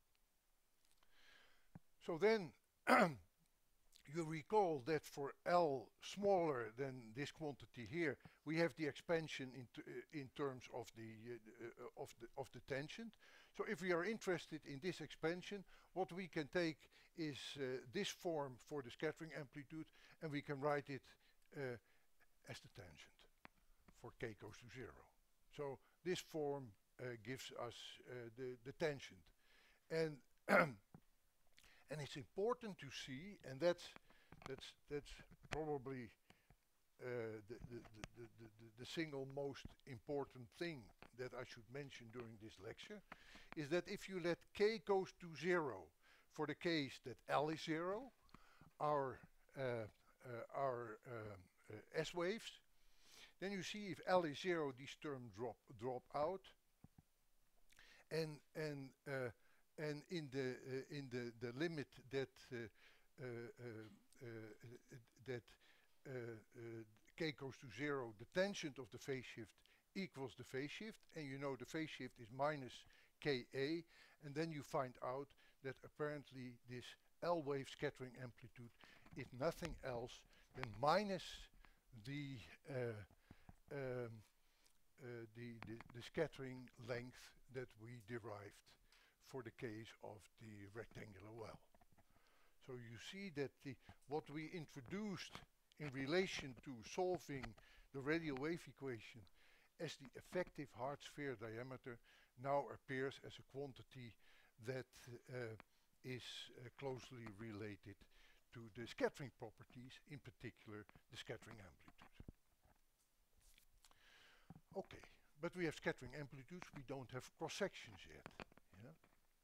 So then you recall that for L smaller than this quantity here, we have the expansion in, uh, in terms of the, uh, uh, of the of the tangent. So if we are interested in this expansion, what we can take is uh, this form for the scattering amplitude, and we can write it uh, as the tangent for k goes to zero. So this form uh, gives us uh, the, the tangent. And and it's important to see, and that's that's that's probably uh, the, the, the, the, the, the single most important thing that I should mention during this lecture, is that if you let k goes to zero for the case that L is zero, our uh, uh, our um, uh, S waves, then you see if L is zero, these terms drop drop out, and and uh, and in the uh, in the the limit that uh, uh, uh, uh, that uh, uh, k goes to zero, the tangent of the phase shift equals the phase shift, and you know the phase shift is minus Ka, and then you find out that apparently this L wave scattering amplitude is nothing else than minus the uh, um, uh, the, the the scattering length that we derived for the case of the rectangular well. So you see that the what we introduced in relation to solving the radial wave equation as the effective hard sphere diameter now appears as a quantity that uh, is uh, closely related to the scattering properties, in particular the scattering amplitude. Okay, but we have scattering amplitudes, we don't have cross sections yet. Yeah?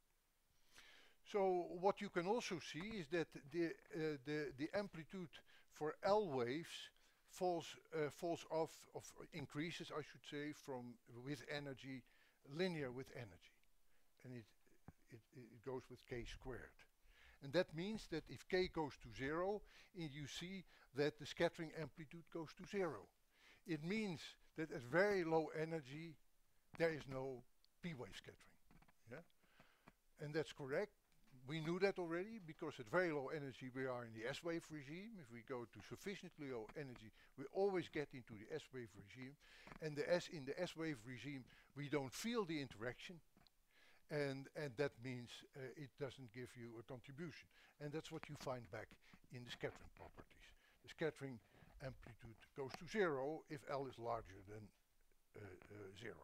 So what you can also see is that the uh, the the amplitude for L waves falls uh, falls off of increases, I should say, from with energy linear with energy, and it it, it goes with k squared. And that means that if k goes to zero, and you see that the scattering amplitude goes to zero. It means that at very low energy there is no p wave scattering. Yeah, and that's correct. We knew that already, because at very low energy we are in the S wave regime. If we go to sufficiently low energy, we always get into the S wave regime, and the S in the S wave regime we don't feel the interaction, and and that means uh, it doesn't give you a contribution, and that's what you find back in the scattering properties. The scattering amplitude goes to zero if L is larger than uh, uh, zero.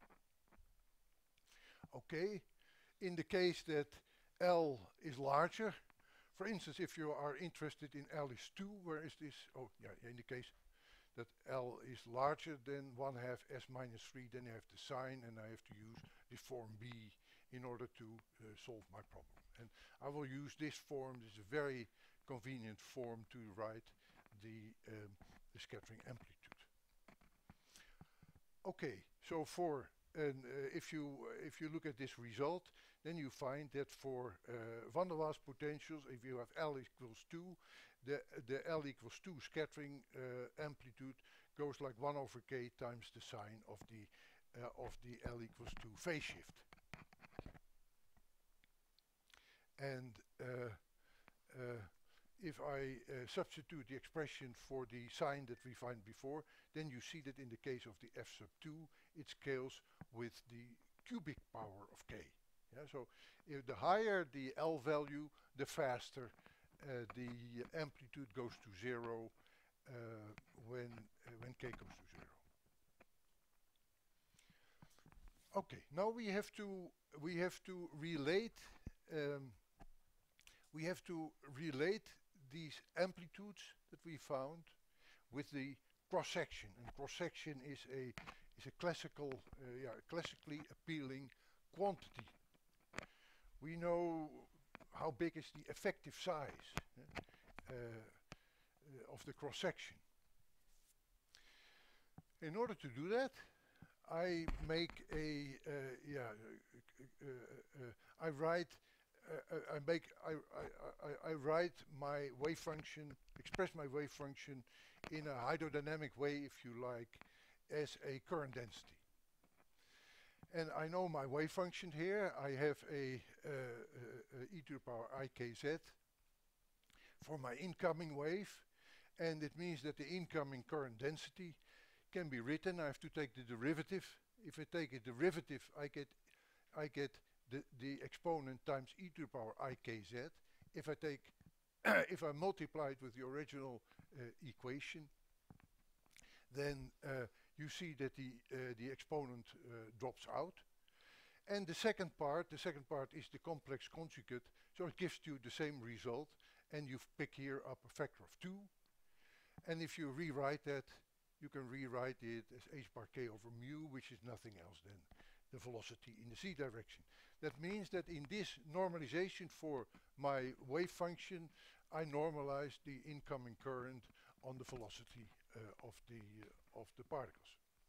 Okay, in the case that L is larger, for instance, if you are interested in L is two, where is this? Oh, yeah, in the case that L is larger than one half S minus three, then I have the sign, and I have to use the form B in order to uh, solve my problem. And I will use this form. This is a very convenient form to write the, um, the scattering amplitude. Okay, so for and uh, if you uh, if you look at this result, then you find that for uh, van der Waals potentials, if you have L equals two, the the L equals two scattering uh, amplitude goes like one over k times the sine of the uh, of the L equals two phase shift. And uh, uh, if I uh, substitute the expression for the sign that we find before, then you see that in the case of the f sub two, it scales with the cubic power of k. Yeah, so if the higher the L value, the faster uh, the amplitude goes to zero uh, when uh, when k goes to zero. Okay, now we have to we have to relate um, we have to relate these amplitudes that we found with the cross section, and cross section is a is a classical uh, yeah classically appealing quantity. We know how big is the effective size uh, uh, of the cross section. In order to do that, I make a uh, yeah uh, uh, uh, I write uh, I make I, I, I, I write my wave function, express my wave function in a hydrodynamic way, if you like, as a current density. And I know my wave function here. I have a, uh, uh, uh, e to the power I k z for my incoming wave, and it means that the incoming current density can be written. I have to take the derivative. If I take a derivative, I get I get the the exponent times e to the power I k z. If I take if I multiply it with the original uh, equation, then uh, you see that the uh, the exponent uh, drops out. And the second part, the second part is the complex conjugate, so it gives you the same result, and you pick here up a factor of two. And if you rewrite that, you can rewrite it as h bar k over mu, which is nothing else than the velocity in the z direction. That means that in this normalization for my wave function, I normalize the incoming current on the velocity uh, of the uh, of the particles.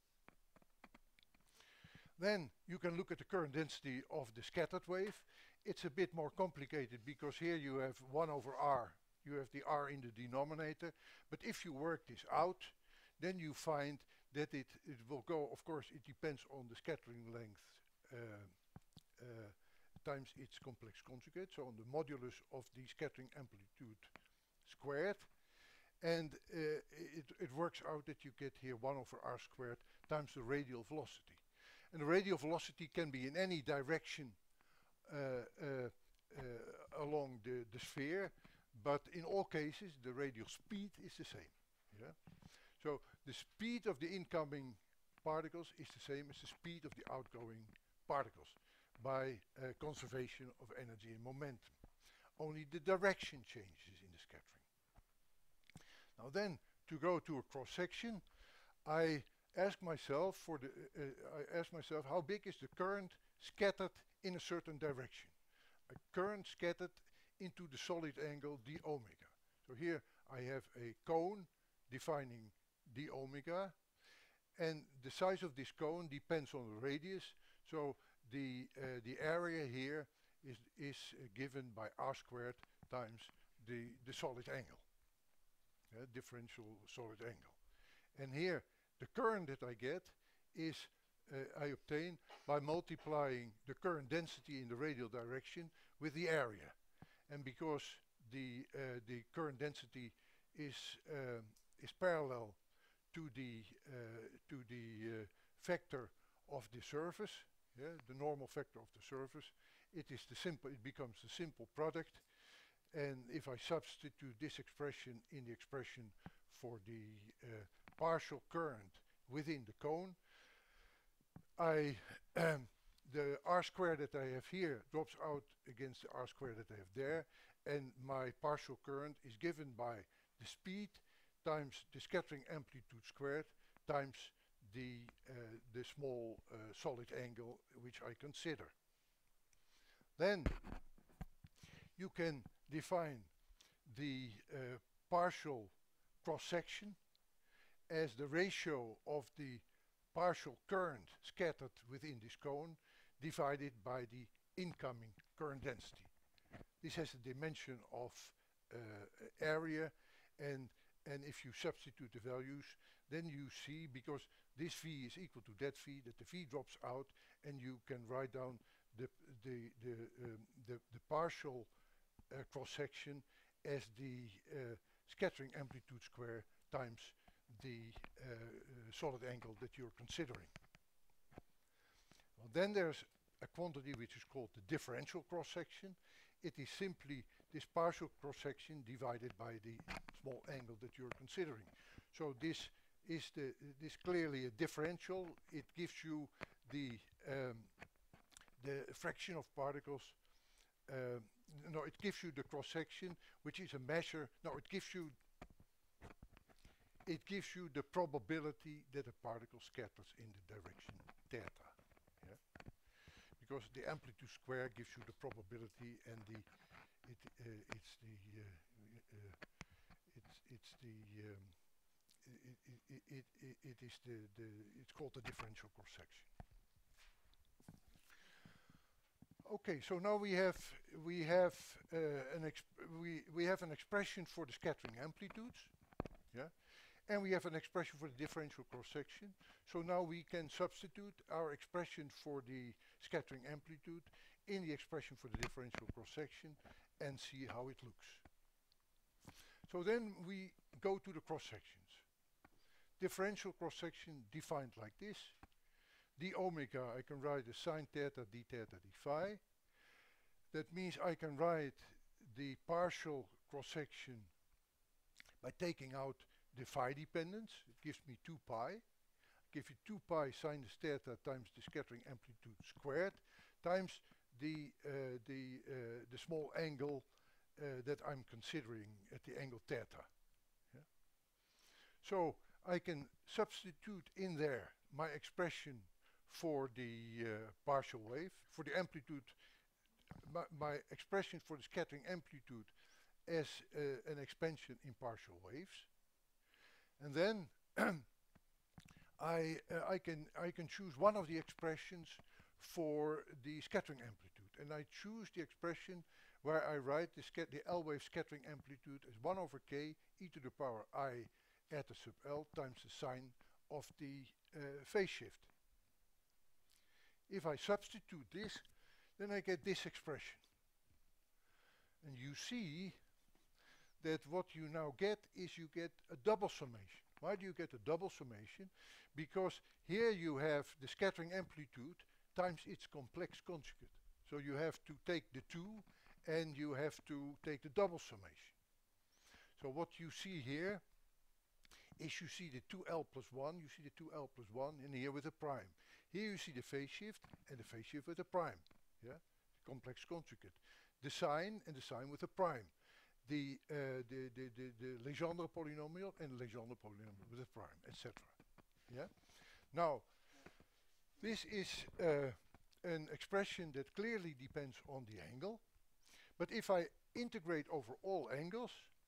Then you can look at the current density of the scattered wave. It's a bit more complicated because here you have one over r. You have the r in the denominator. But if you work this out, then you find that it, it will go, of course, it depends on the scattering length uh, uh, times its complex conjugate, so on the modulus of the scattering amplitude squared. And uh, it, it works out that you get here one over r squared times the radial velocity. And the radial velocity can be in any direction uh, uh, uh, along the, the sphere, but in all cases the radial speed is the same. Yeah? So the speed of the incoming particles is the same as the speed of the outgoing particles by uh, conservation of energy and momentum. Only the direction changes in the scattering. Now then, to go to a cross section, I ask myself for the uh, uh, I ask myself how big is the current scattered in a certain direction. A current scattered into the solid angle d omega. So here I have a cone defining d omega, and the size of this cone depends on the radius. So the uh, the area here is is uh, given by r squared times the the solid angle, uh, differential solid angle. And here the current that I get is uh, I obtain by multiplying the current density in the radial direction with the area. And because the uh, the current density is uh, is parallel to the uh, to the uh, vector of the surface, yeah, the normal vector of the surface, it is the simple. It becomes the simple product. And if I substitute this expression in the expression for the uh, partial current within the cone, I um, the r squared that I have here drops out against the r squared that I have there, and my partial current is given by the speed times the scattering amplitude squared times the uh, the small uh, solid angle which I consider. Then you can define the uh, partial cross section as the ratio of the partial current scattered within this cone divided by the incoming current density. This has a dimension of uh, area, and and if you substitute the values, then you see, because this v is equal to that v, that the v drops out, and you can write down the the the um, the, the partial uh, cross section as the uh, scattering amplitude square times the uh, uh, solid angle that you're considering. Well, then there's a quantity which is called the differential cross section. It is simply this partial cross-section divided by the small angle that you're considering. So this is the this clearly a differential. It gives you the um, the fraction of particles. Uh, no, it gives you the cross-section, which is a measure. No, it gives you it gives you the probability that a particle scatters in the direction theta. Yeah? Because the amplitude square gives you the probability, and the it uh, it's the uh, uh, it's it's the um, it, it, it, it, it is the, the it's called the differential cross-section. Okay, so now we have we have uh, an exp we we have an expression for the scattering amplitudes, yeah, and we have an expression for the differential cross-section. So now we can substitute our expression for the scattering amplitude in the expression for the differential cross-section and see how it looks. So then we go to the cross-sections. Differential cross-section defined like this. D omega I can write as sine theta d theta d phi. That means I can write the partial cross-section by taking out the phi dependence. It gives me two pi. Give you two pi sinus theta times the scattering amplitude squared times the uh, the uh, the small angle uh, that I'm considering at the angle theta. Yeah? So I can substitute in there my expression for the uh, partial wave, for the amplitude, my, my expression for the scattering amplitude as uh, an expansion in partial waves, and then I uh, I can I can choose one of the expressions for the scattering amplitude, and I choose the expression where I write the, the L wave scattering amplitude as one over k e to the power I eta sub L times the sine of the uh, phase shift. If I substitute this, then I get this expression. And you see that what you now get is you get a double summation. Why do you get a double summation? Because here you have the scattering amplitude times its complex conjugate. So you have to take the two and you have to take the double summation. So what you see here is you see the two L plus one, you see the two L plus one in here with a prime. Here you see the phase shift and the phase shift with a prime, yeah, complex conjugate. The sine and the sine with a prime. The, uh, the, the, the, the Legendre polynomial and the Legendre polynomial with a prime, et cetera. Yeah. Now, this is uh, an expression that clearly depends on the angle, but if I integrate over all angles,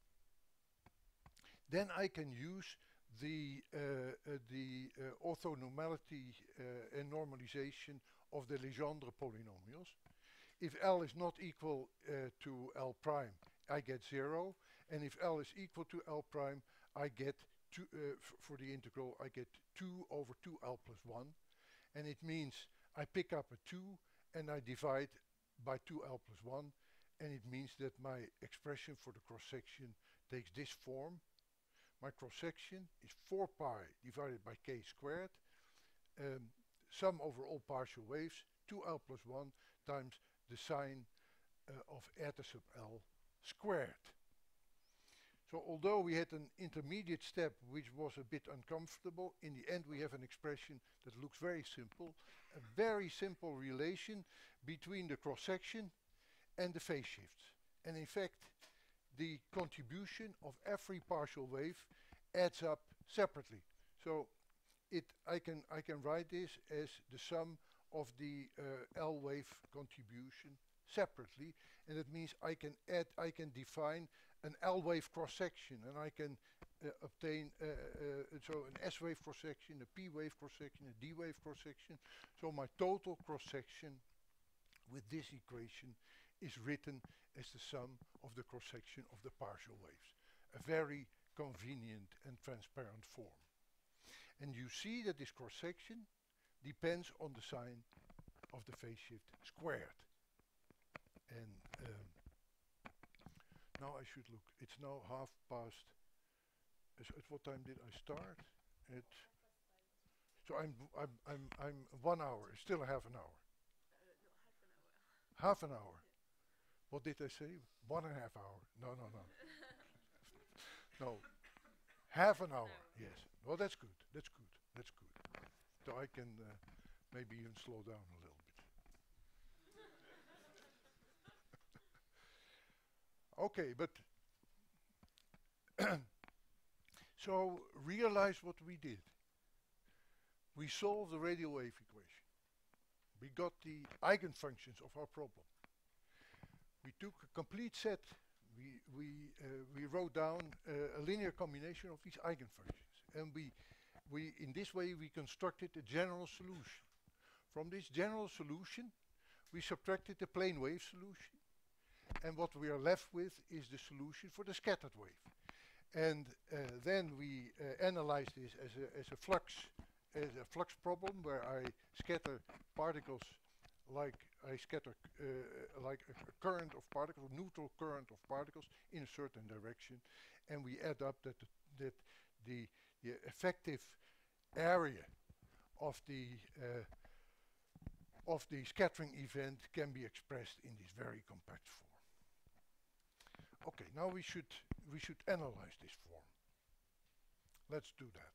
then I can use the uh, uh, the uh, orthonormality uh, and normalization of the Legendre polynomials. If L is not equal uh, to L prime, I get zero, and if L is equal to L prime, I get two, uh, for the integral I get two over two L plus one, and it means I pick up a two and I divide by two L plus one, and it means that my expression for the cross-section takes this form. My cross-section is four pi divided by k squared, um, sum over all partial waves, two L plus one times the sine uh, of eta sub L squared. So although we had an intermediate step which was a bit uncomfortable, in the end we have an expression that looks very simple, a very simple relation between the cross-section and the phase shifts. And in fact, the contribution of every partial wave adds up separately. So it I can I can write this as the sum of the uh, L wave contribution separately, and that means I can add I can define an L wave cross section, and I can uh, obtain uh, uh, so an S wave cross section, a P wave cross section, a D wave cross section. So my total cross section with this equation is written as the sum of the cross-section of the partial waves. A very convenient and transparent form. And you see that this cross-section depends on the sign of the phase shift squared. And um, now I should look. It's now half past. At what time did I start? At so I'm I'm I'm I'm one hour. It's still a half an hour. Uh, no, half an hour. Half an hour. What did I say? One and a half hour. No, no, no. No. Half an hour. No. Yes. Well, that's good. That's good. That's good. So I can uh, maybe even slow down a little bit. Okay, but so realize what we did. We solved the radial wave equation. We got the eigenfunctions of our problem. We took a complete set. We we uh, we wrote down uh, a linear combination of these eigenfunctions, and we we in this way we constructed a general solution. From this general solution, we subtracted the plane wave solution, and what we are left with is the solution for the scattered wave. And uh, then we uh, analyze this as a as a flux as a flux problem where I scatter particles like I scatter uh, like a, a current of particles, neutral current of particles in a certain direction, and we add up that the, that the, the effective area of the uh, of the scattering event can be expressed in this very compact form. Okay, now we should we should analyze this form. Let's do that.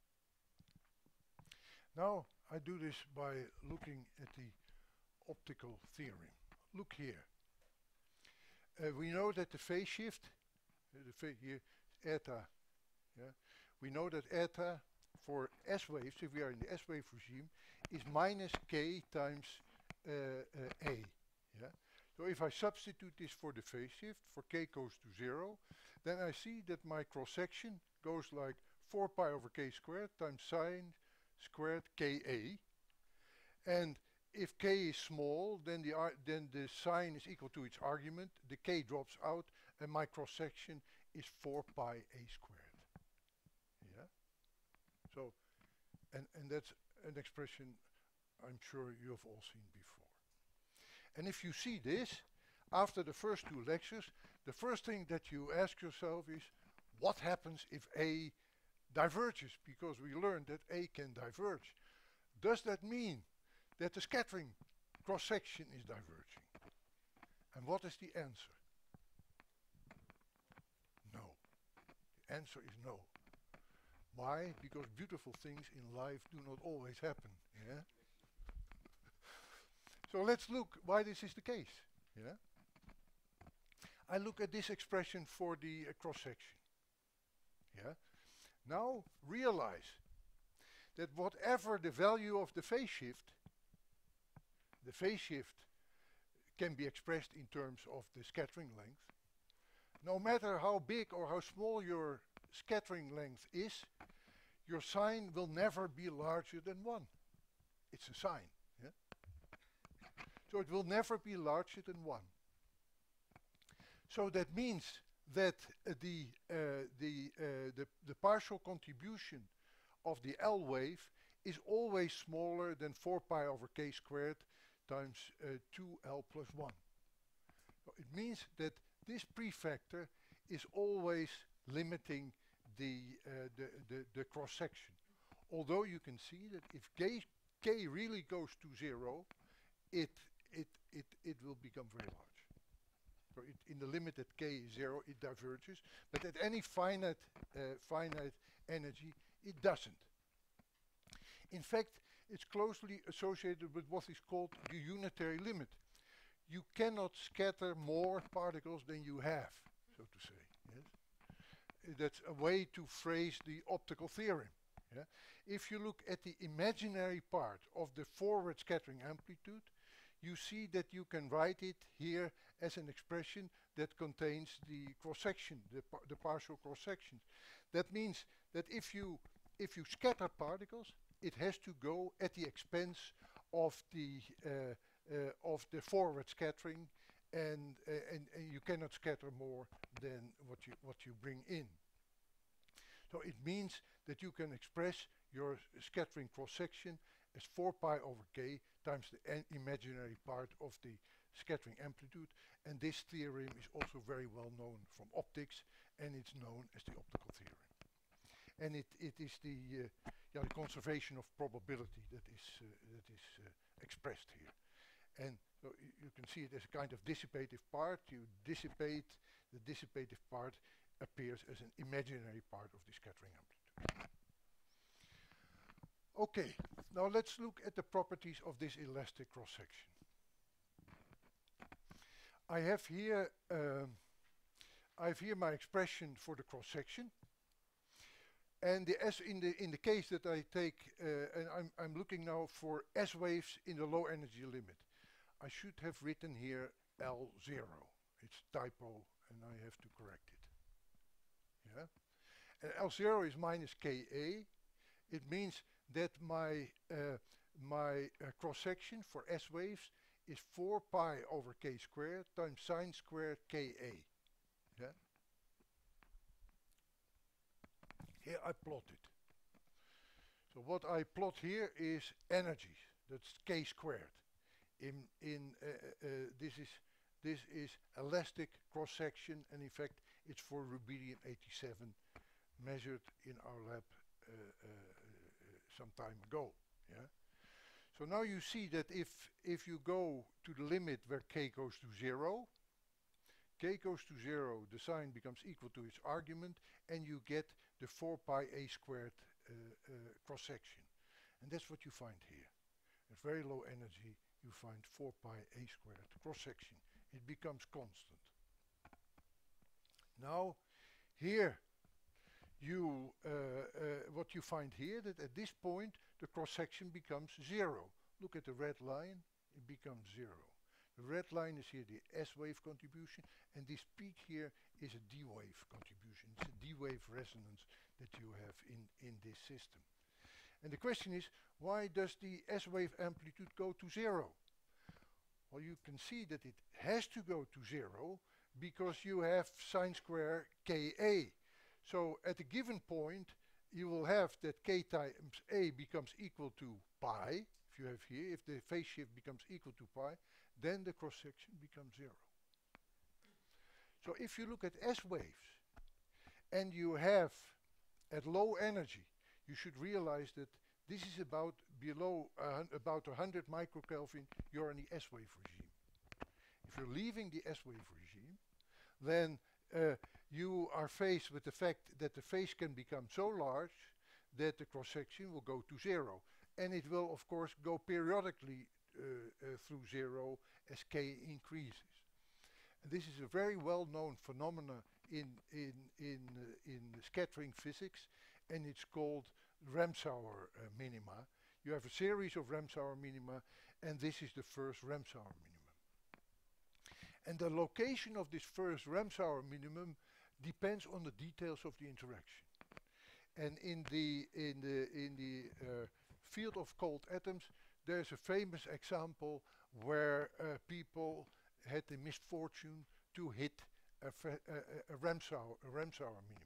Now I do this by looking at the optical theorem. Look here. Uh, we know that the phase shift, uh, the phase here, eta, yeah, we know that eta for S waves, if we are in the S wave regime, is minus k times uh, uh, a. Yeah. So if I substitute this for the phase shift, for k goes to zero, then I see that my cross section goes like four pi over k squared times sine squared ka. And if k is small, then the ar then the sine is equal to its argument. The k drops out, and my cross section is four pi a squared. Yeah. So, and and that's an expression I'm sure you have all seen before. And if you see this after the first two lectures, the first thing that you ask yourself is, what happens if a diverges? Because we learned that a can diverge. Does that mean that the scattering cross-section is diverging? And what is the answer? No. The answer is no. Why? Because beautiful things in life do not always happen. Yeah. So let's look why this is the case. Yeah. I look at this expression for the uh, cross-section. Yeah. Now realize that whatever the value of the phase shift, the phase shift can be expressed in terms of the scattering length. No matter how big or how small your scattering length is, your sign will never be larger than one. It's a sign. Yeah? So it will never be larger than one. So that means that uh, the, uh, the, uh, the, the partial contribution of the L wave is always smaller than four pi over k squared times uh, two L plus one. So it means that this prefactor is always limiting the, uh, the, the, the cross-section. Although you can see that if k, k really goes to zero, it, it, it, it will become very large. So it, in the limit that k is zero, it diverges, but at any finite, uh, finite energy, it doesn't. In fact, it's closely associated with what is called the unitary limit. You cannot scatter more particles than you have, so to say. Yes? Uh, that's a way to phrase the optical theorem. Yeah? If you look at the imaginary part of the forward scattering amplitude, you see that you can write it here as an expression that contains the cross-section, the, par the partial cross-sections. That means that if you, if you scatter particles, it has to go at the expense of the, uh, uh, of the forward scattering, and, uh, and, and you cannot scatter more than what you, what you bring in. So it means that you can express your scattering cross-section as four pi over k times the imaginary part of the scattering amplitude, and this theorem is also very well known from optics, and it's known as the optical theorem. And it, it is the, uh, yeah, the conservation of probability that is, uh, that is uh, expressed here. And So y- you can see it as a kind of dissipative part. You dissipate, the dissipative part appears as an imaginary part of the scattering amplitude. Okay, now let's look at the properties of this elastic cross-section. I have here, um, I have here my expression for the cross-section. And the S in the in the case that I take, uh, and I'm I'm looking now for S waves in the low energy limit. I should have written here L zero. It's typo, and I have to correct it. Yeah, and L zero is minus Ka. It means that my uh, my uh, cross section for S waves is four pi over K squared times sine squared Ka. Yeah. Here I plot it. So what I plot here is energy. That's K squared. In in uh, uh, this is this is elastic cross section, and in fact it's for rubidium eighty-seven, measured in our lab uh, uh, uh, some time ago. Yeah. So now you see that if if you go to the limit where K goes to zero, K goes to zero, the sign becomes equal to its argument, and you get the four pi a squared uh, uh, cross section. And that's what you find here. At very low energy, you find four pi a squared cross section. It becomes constant. Now, here, you uh, uh, what you find here, that at this point, the cross section becomes zero. Look at the red line, it becomes zero. The red line is here the S wave contribution, and this peak here is a D wave contribution. It's a D wave resonance that you have in, in this system. And the question is, why does the S wave amplitude go to zero? Well, you can see that it has to go to zero because you have sine square Ka. So at a given point, you will have that K times A becomes equal to pi. If you have here, if the phase shift becomes equal to pi, then the cross section becomes zero. So if you look at S waves and you have at low energy, you should realize that this is about below uh, about one hundred microkelvin, you're in the S wave regime. If you're leaving the S wave regime, then uh, you are faced with the fact that the phase can become so large that the cross section will go to zero. And it will of course go periodically uh, uh, through zero as K increases. And this is a very well-known phenomena in in in uh, in scattering physics, and it's called Ramsauer uh, minima. You have a series of Ramsauer minima, and this is the first Ramsauer minimum. And the location of this first Ramsauer minimum depends on the details of the interaction. And in the in the in the uh, field of cold atoms, there's a famous example where uh, people had the misfortune to hit a, a, a, a Ramsauer a Ramsauer minimum.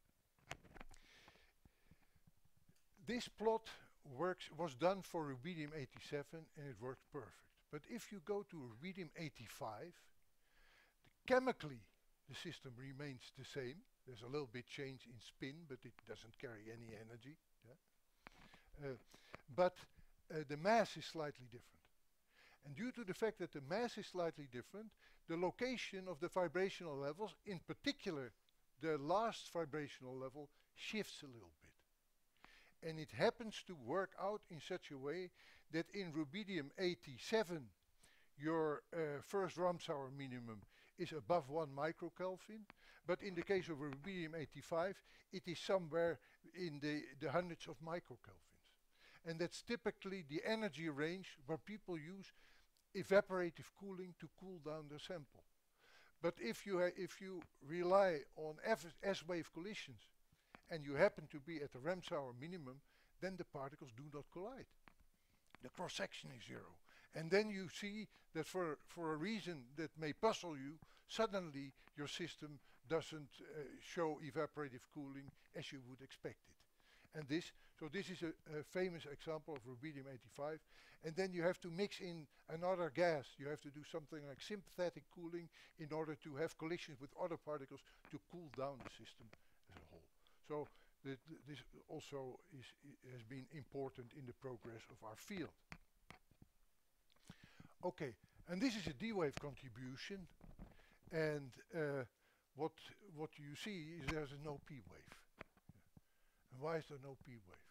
This plot works was done for rubidium eighty-seven, and it works perfect. But if you go to rubidium eighty-five, chemically the system remains the same. There's a little bit change in spin, but it doesn't carry any energy. Yeah? Uh, but uh, the mass is slightly different. And due to the fact that the mass is slightly different, the location of the vibrational levels, in particular the last vibrational level, shifts a little bit. And it happens to work out in such a way that in rubidium eighty-seven, your uh, first Ramsauer minimum is above one microkelvin, but in the case of rubidium eighty-five, it is somewhere in the, the hundreds of microkelvins. And that's typically the energy range where people use evaporative cooling to cool down the sample. But if you, if you rely on S-wave collisions and you happen to be at the Ramsauer minimum, then the particles do not collide. The cross-section is zero. And then you see that for, for a reason that may puzzle you, suddenly your system doesn't uh, show evaporative cooling as you would expect it. And this, so this is a, a famous example of rubidium eighty-five. And then you have to mix in another gas. You have to do something like sympathetic cooling in order to have collisions with other particles to cool down the system as a whole. So th th this also is, has been important in the progress of our field. Okay, And this is a D-wave contribution, and uh, what what you see is there's no P-wave. And why is there no P-wave?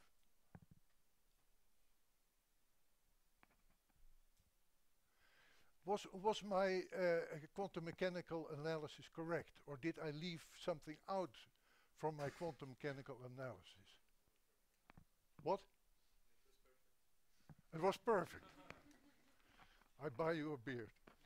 Was was my uh, quantum mechanical analysis correct, or did I leave something out from my quantum mechanical analysis? What? It was perfect. I buy you a beer.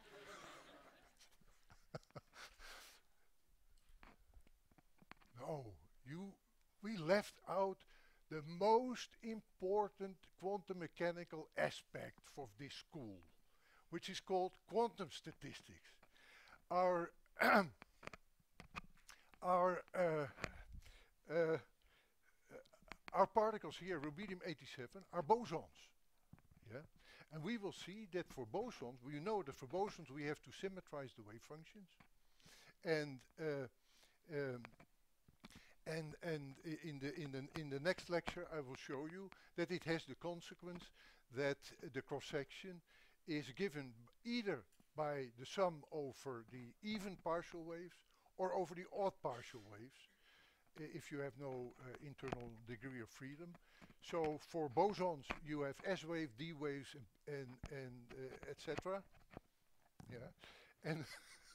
No, you. We left out the most important quantum mechanical aspect of this school, which is called quantum statistics. Our our uh, uh, our particles here, rubidium eighty-seven, are bosons. Yeah, and we will see that for bosons, we know that for bosons we have to symmetrize the wave functions, and uh, um, and and in the in the in the next lecture I will show you that it has the consequence that uh, the cross section is given either by the sum over the even partial waves or over the odd partial waves, uh, if you have no uh, internal degree of freedom. So for bosons you have S wave, D waves, and and, and uh, et cetera. Yeah, and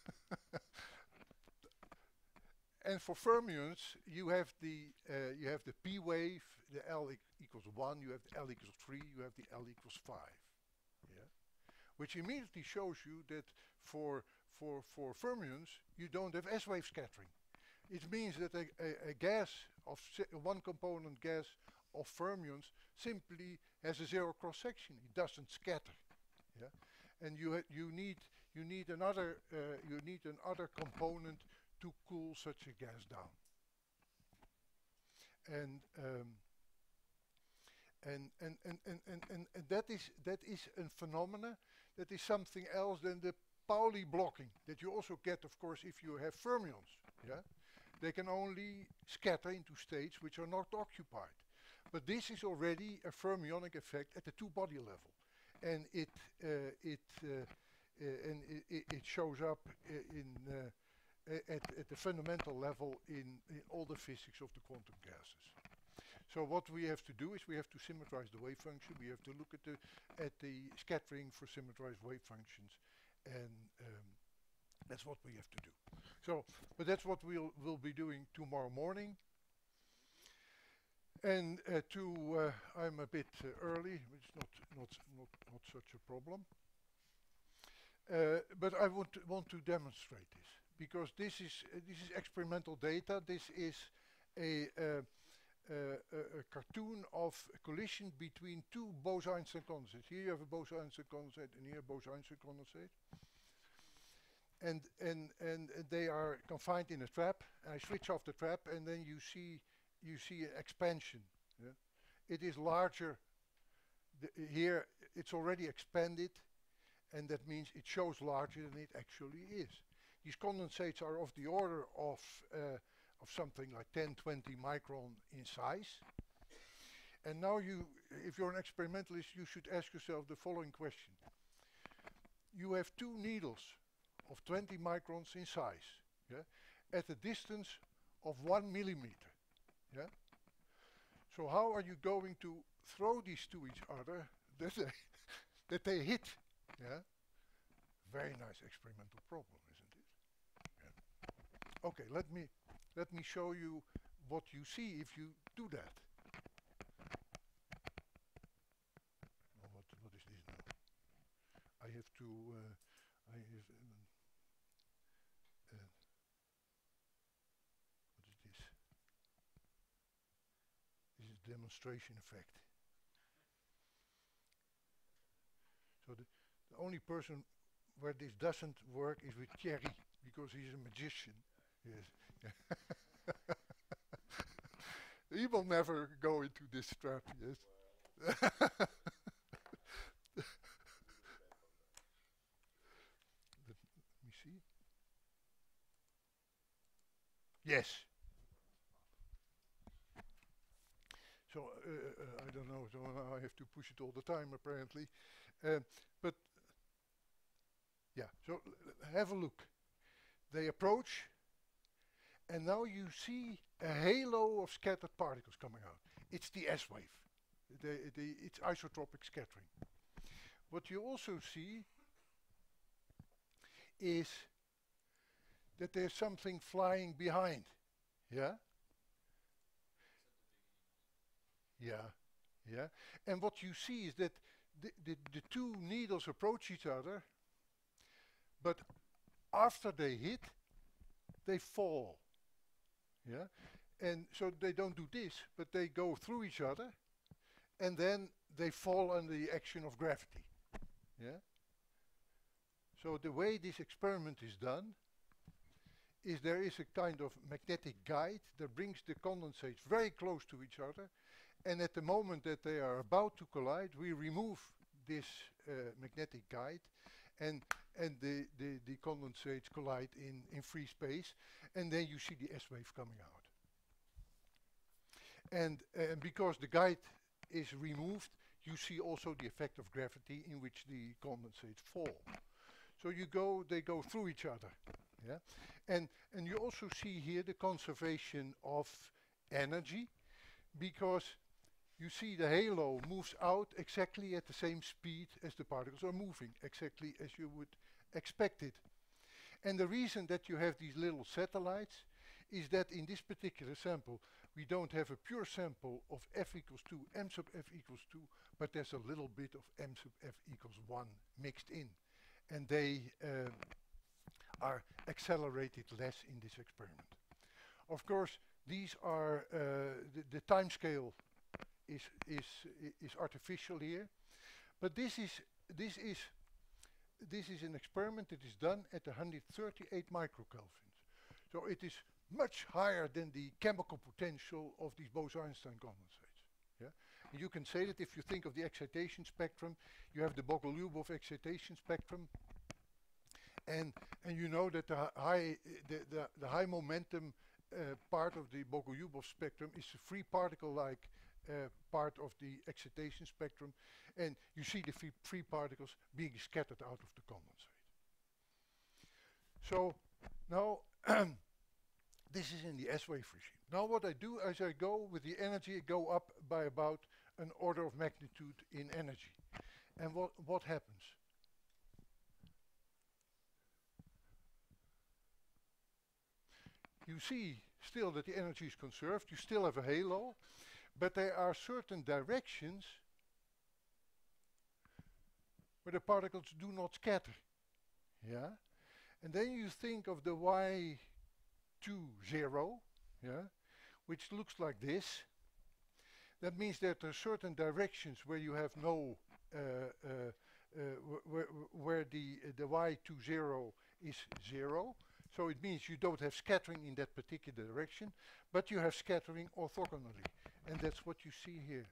and for fermions you have the uh, you have the P wave, the L e equals one, you have the L equals three, you have the L equals five. Yeah, which immediately shows you that for for for fermions you don't have S wave scattering. It means that a, a, a gas of one component gas of fermions simply has a zero cross section. It doesn't scatter. Yeah, and you ha you need you need another uh, you need another component to cool such a gas down. And um, and, and, and, and, and, and, and that is that is a phenomena that is something else than the Pauli blocking that you also get, of course, if you have fermions. Yeah, they can only scatter into states which are not occupied. But this is already a fermionic effect at the two-body level, and it uh, it uh, uh, and it, it shows up uh, in uh, at, at the fundamental level in, in all the physics of the quantum gases. So what we have to do is we have to symmetrize the wave function. We have to look at the at the scattering for symmetrized wave functions, and um, that's what we have to do. So, but that's what we'll we'll be doing tomorrow morning. And uh, to uh, I'm a bit uh, early, which is not not not not such a problem. Uh, but I want to, want to demonstrate this because this is uh, this is experimental data. This is a uh, uh, a, a cartoon of a collision between two Bose-Einstein condensates. Here you have a Bose-Einstein condensate, and here a Bose-Einstein condensate. And and and uh, they are confined in a trap. I switch off the trap, and then you see you see an expansion. Yeah? It is larger. The, here it's already expanded, and that means it shows larger than it actually is. These condensates are of the order of uh, of something like ten, twenty micron in size. And now you, if you're an experimentalist, you should ask yourself the following question. You have two needles of twenty microns in size, yeah, at a distance of one millimeter. Yeah. So how are you going to throw these to each other that they that they hit? Yeah. Very nice experimental problem, isn't it? Yeah. Okay, let me let me show you what you see if you do that. Oh, what what is this now? I have to. Uh, I have. Um, uh, what is this? This is demonstration effect. So the, the only person where this doesn't work is with Thierry, because he's a magician. Yes. He will never go into this trap, yes. Let me see. Yes. So uh, uh, I don't know, so I have to push it all the time apparently. Uh, but Yeah, so l- l- have a look. They approach, and now you see a halo of scattered particles coming out. It's the S wave. The, the, it's isotropic scattering. What you also see is that there's something flying behind. Yeah? Yeah, yeah. And what you see is that the, the, the two needles approach each other, but after they hit, they fall. Yeah? And so they don't do this, but they go through each other, and then they fall under the action of gravity. Yeah? So the way this experiment is done is there is a kind of magnetic guide that brings the condensates very close to each other, and at the moment that they are about to collide, we remove this uh, magnetic guide, and and the, the, the condensates collide in, in free space, and then you see the S wave coming out. And uh, because the guide is removed, you see also the effect of gravity in which the condensates fall. So you go, they go through each other. Yeah? And, and you also see here the conservation of energy, because you see the halo moves out exactly at the same speed as the particles are moving, exactly as you would expect it. And the reason that you have these little satellites is that in this particular sample, we don't have a pure sample of f equals two, m sub f equals two, but there's a little bit of m sub f equals one mixed in. And they uh, are accelerated less in this experiment. Of course, these are, uh, the, the time scale is, is, is artificial here, but this is, this is, this is an experiment that is done at one hundred thirty-eight microkelvins. So it is much higher than the chemical potential of these Bose-Einstein condensates. Yeah? And you can say that if you think of the excitation spectrum, you have the Bogoliubov excitation spectrum, and and you know that the hi- high the, the, the high momentum uh, part of the Bogoliubov spectrum is a free particle-like uh, part of the excitation spectrum, and you see the free, free particles being scattered out of the condensate. So now this is in the S-wave regime. Now what I do as I go with the energy, I go up by about an order of magnitude in energy. And what, what happens? You see still that the energy is conserved, you still have a halo, but there are certain directions where the particles do not scatter. Yeah? And then you think of the Y two zero, yeah, which looks like this. That means that there are certain directions where you have no, uh, uh, uh, wh where, where the, uh, the Y two zero is zero. So it means you don't have scattering in that particular direction, but you have scattering orthogonally. And that's what you see here.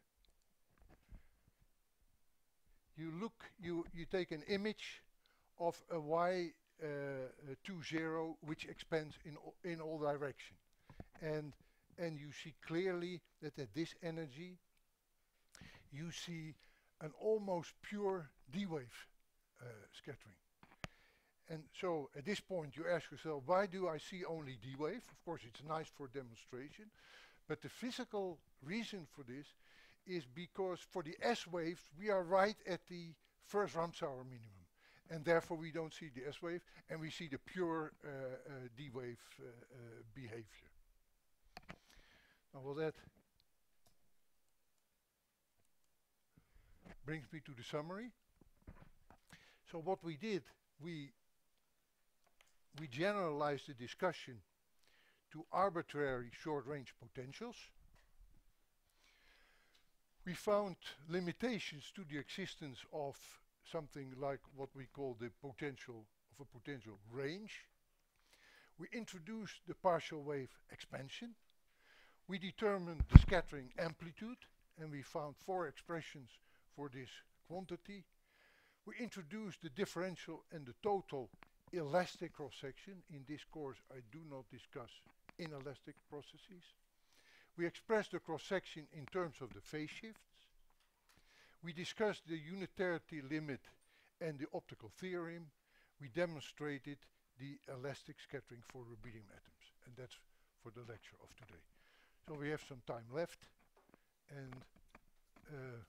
You look, you, you take an image of a Y uh, uh, two zero which expands in, in all directions. And, and you see clearly that at this energy, you see an almost pure D-wave uh, scattering. And so at this point you ask yourself, why do I see only D-wave? Of course it's nice for demonstration, but the physical reason for this is because for the S-waves we are right at the first Ramsauer minimum, and therefore we don't see the S-wave and we see the pure uh, uh, D-wave uh, uh, behavior. Now well, that brings me to the summary. So what we did, we we generalized the discussion to arbitrary short-range potentials. We found limitations to the existence of something like what we call the potential of a potential range. We introduced the partial wave expansion. We determined the scattering amplitude, and we found four expressions for this quantity. We introduced the differential and the total elastic cross-section. In this course I do not discuss inelastic processes. We expressed the cross-section in terms of the phase shifts. We discussed the unitarity limit and the optical theorem. we demonstrated the elastic scattering for rubidium atoms. And that's for the lecture of today. So we have some time left, and uh,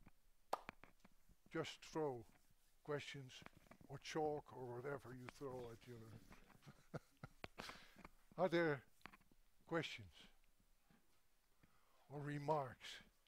just throw questions or chalk or whatever you throw at your... Are there questions or remarks?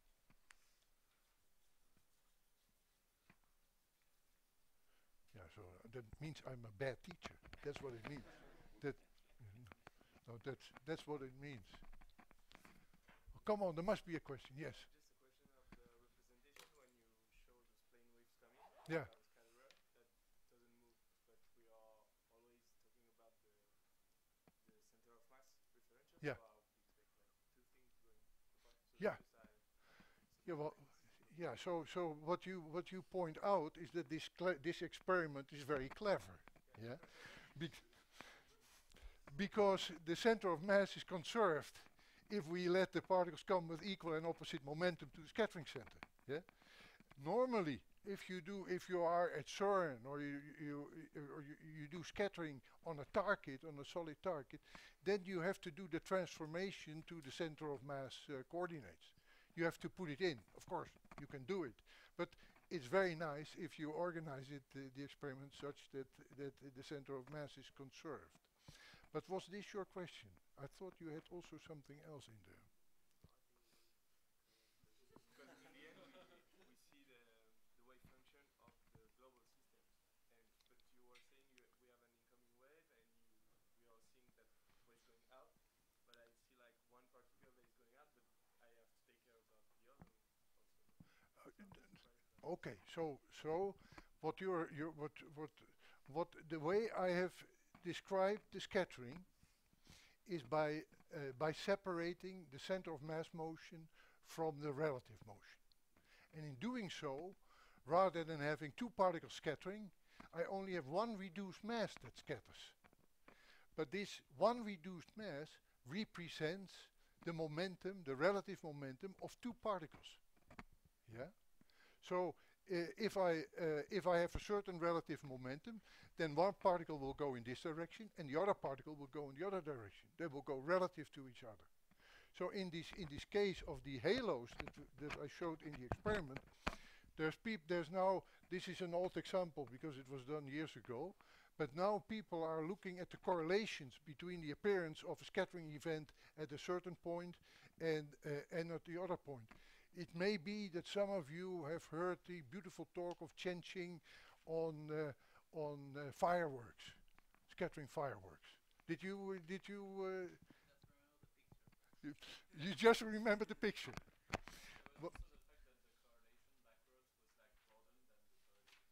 Yeah, so uh, that means I'm a bad teacher. That's what it means. That, no, that's that's what it means. Oh, come on, there must be a question. Yes. Just a question of the representation when you show those plane waves coming Yeah. around scatterer, that doesn't move, but we are always talking about the the center of mass referential. Yeah. So I would expect like two things going apart. So Yeah. just I Yeah. Well. Yeah. So so what you what you point out is that this cle- this experiment is very clever. Yeah. Bec- because the center of mass is conserved if we let the particles come with equal and opposite momentum to the scattering center. Yeah. Normally, if you do, if you are at CERN or you you you, or you, you do scattering on a target, on a solid target, then you have to do the transformation to the center of mass uh, coordinates. You have to put it in. Of course, you can do it, but it's very nice if you organize it, uh, the experiment, such that that the center of mass is conserved. But was this your question? I thought you had also something else in there. because in the end we, we see the the wave function of the global systems, and but you were saying you, we have an incoming wave, and you we are seeing that wave going out, but I see like one particle that is going out, but I have to take care about the other also. Uh, So I'm d- surprised that. Okay, so so what you're you what what what the way I have described the scattering is by uh, by separating the center of mass motion from the relative motion. And in doing so, rather than having two particles scattering, I only have one reduced mass that scatters. But this one reduced mass represents the momentum, the relative momentum of two particles. Yeah? So uh, if I uh, if I have a certain relative momentum, then one particle will go in this direction and the other particle will go in the other direction. They will go relative to each other. So in this in this case of the halos that, w- that I showed in the experiment, there's peop- there's now, this is an old example because it was done years ago, but now people are looking at the correlations between the appearance of a scattering event at a certain point and uh, and at the other point. It may be that some of you have heard the beautiful talk of Chen Qing on uh, on uh, fireworks, scattering fireworks. Did you uh, did you uh, you, you just remember the picture? There was Wha- also the fact that the correlation backwards was like broadened than the correlation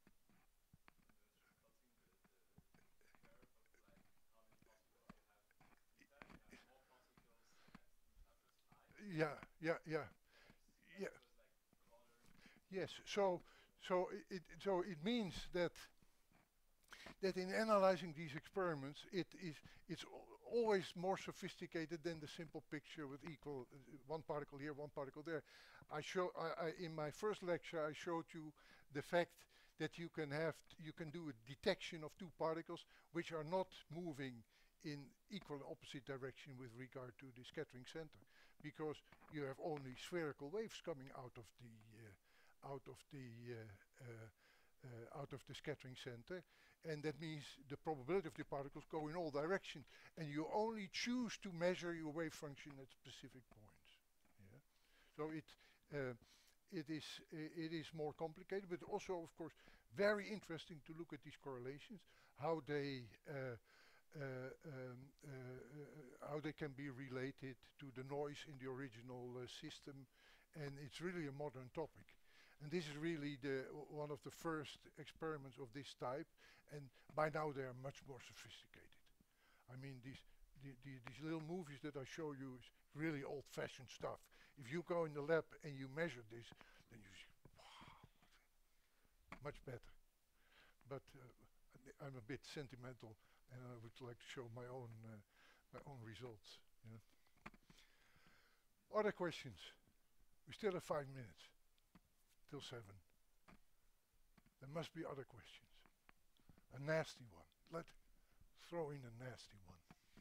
like when they was just plotting the, the curve of like how many particles you have theta, you have more particles at theta plus I, yeah, yeah, yeah, and yeah. it was like broader. Yes. So so i- it so it means that that in analyzing these experiments, it is it's al- always more sophisticated than the simple picture with equal uh, one particle here, one particle there. I show I, I, in my first lecture I showed you the fact that you can have t- you can do a detection of two particles which are not moving in equal and opposite direction with regard to the scattering center, because you have only spherical waves coming out of the uh, out of the uh, uh, uh, out of the scattering center, and that means the probability of the particles go in all directions, and you only choose to measure your wave function at specific points. Yeah. So it uh, it is i- it is more complicated, but also of course very interesting to look at these correlations, how they uh, uh, um, uh, uh, how they can be related to the noise in the original uh, system, and it's really a modern topic. And this is really the w- one of the first experiments of this type, and by now they are much more sophisticated. I mean, these the, the, these little movies that I show you is really old-fashioned stuff. If you go in the lab and you measure this, then you see, wow, much better. But uh, I'm a bit sentimental, and I would like to show my own uh, my own results. Yeah. Other questions? We still have five minutes till seven. There must be other questions. nasty one. Let throw in a nasty one.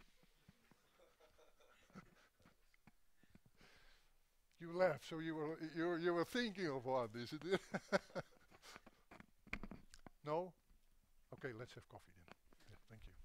You laugh, so you were you were, you were thinking of one, is it? No? Okay, let's have coffee then. Yeah, thank you.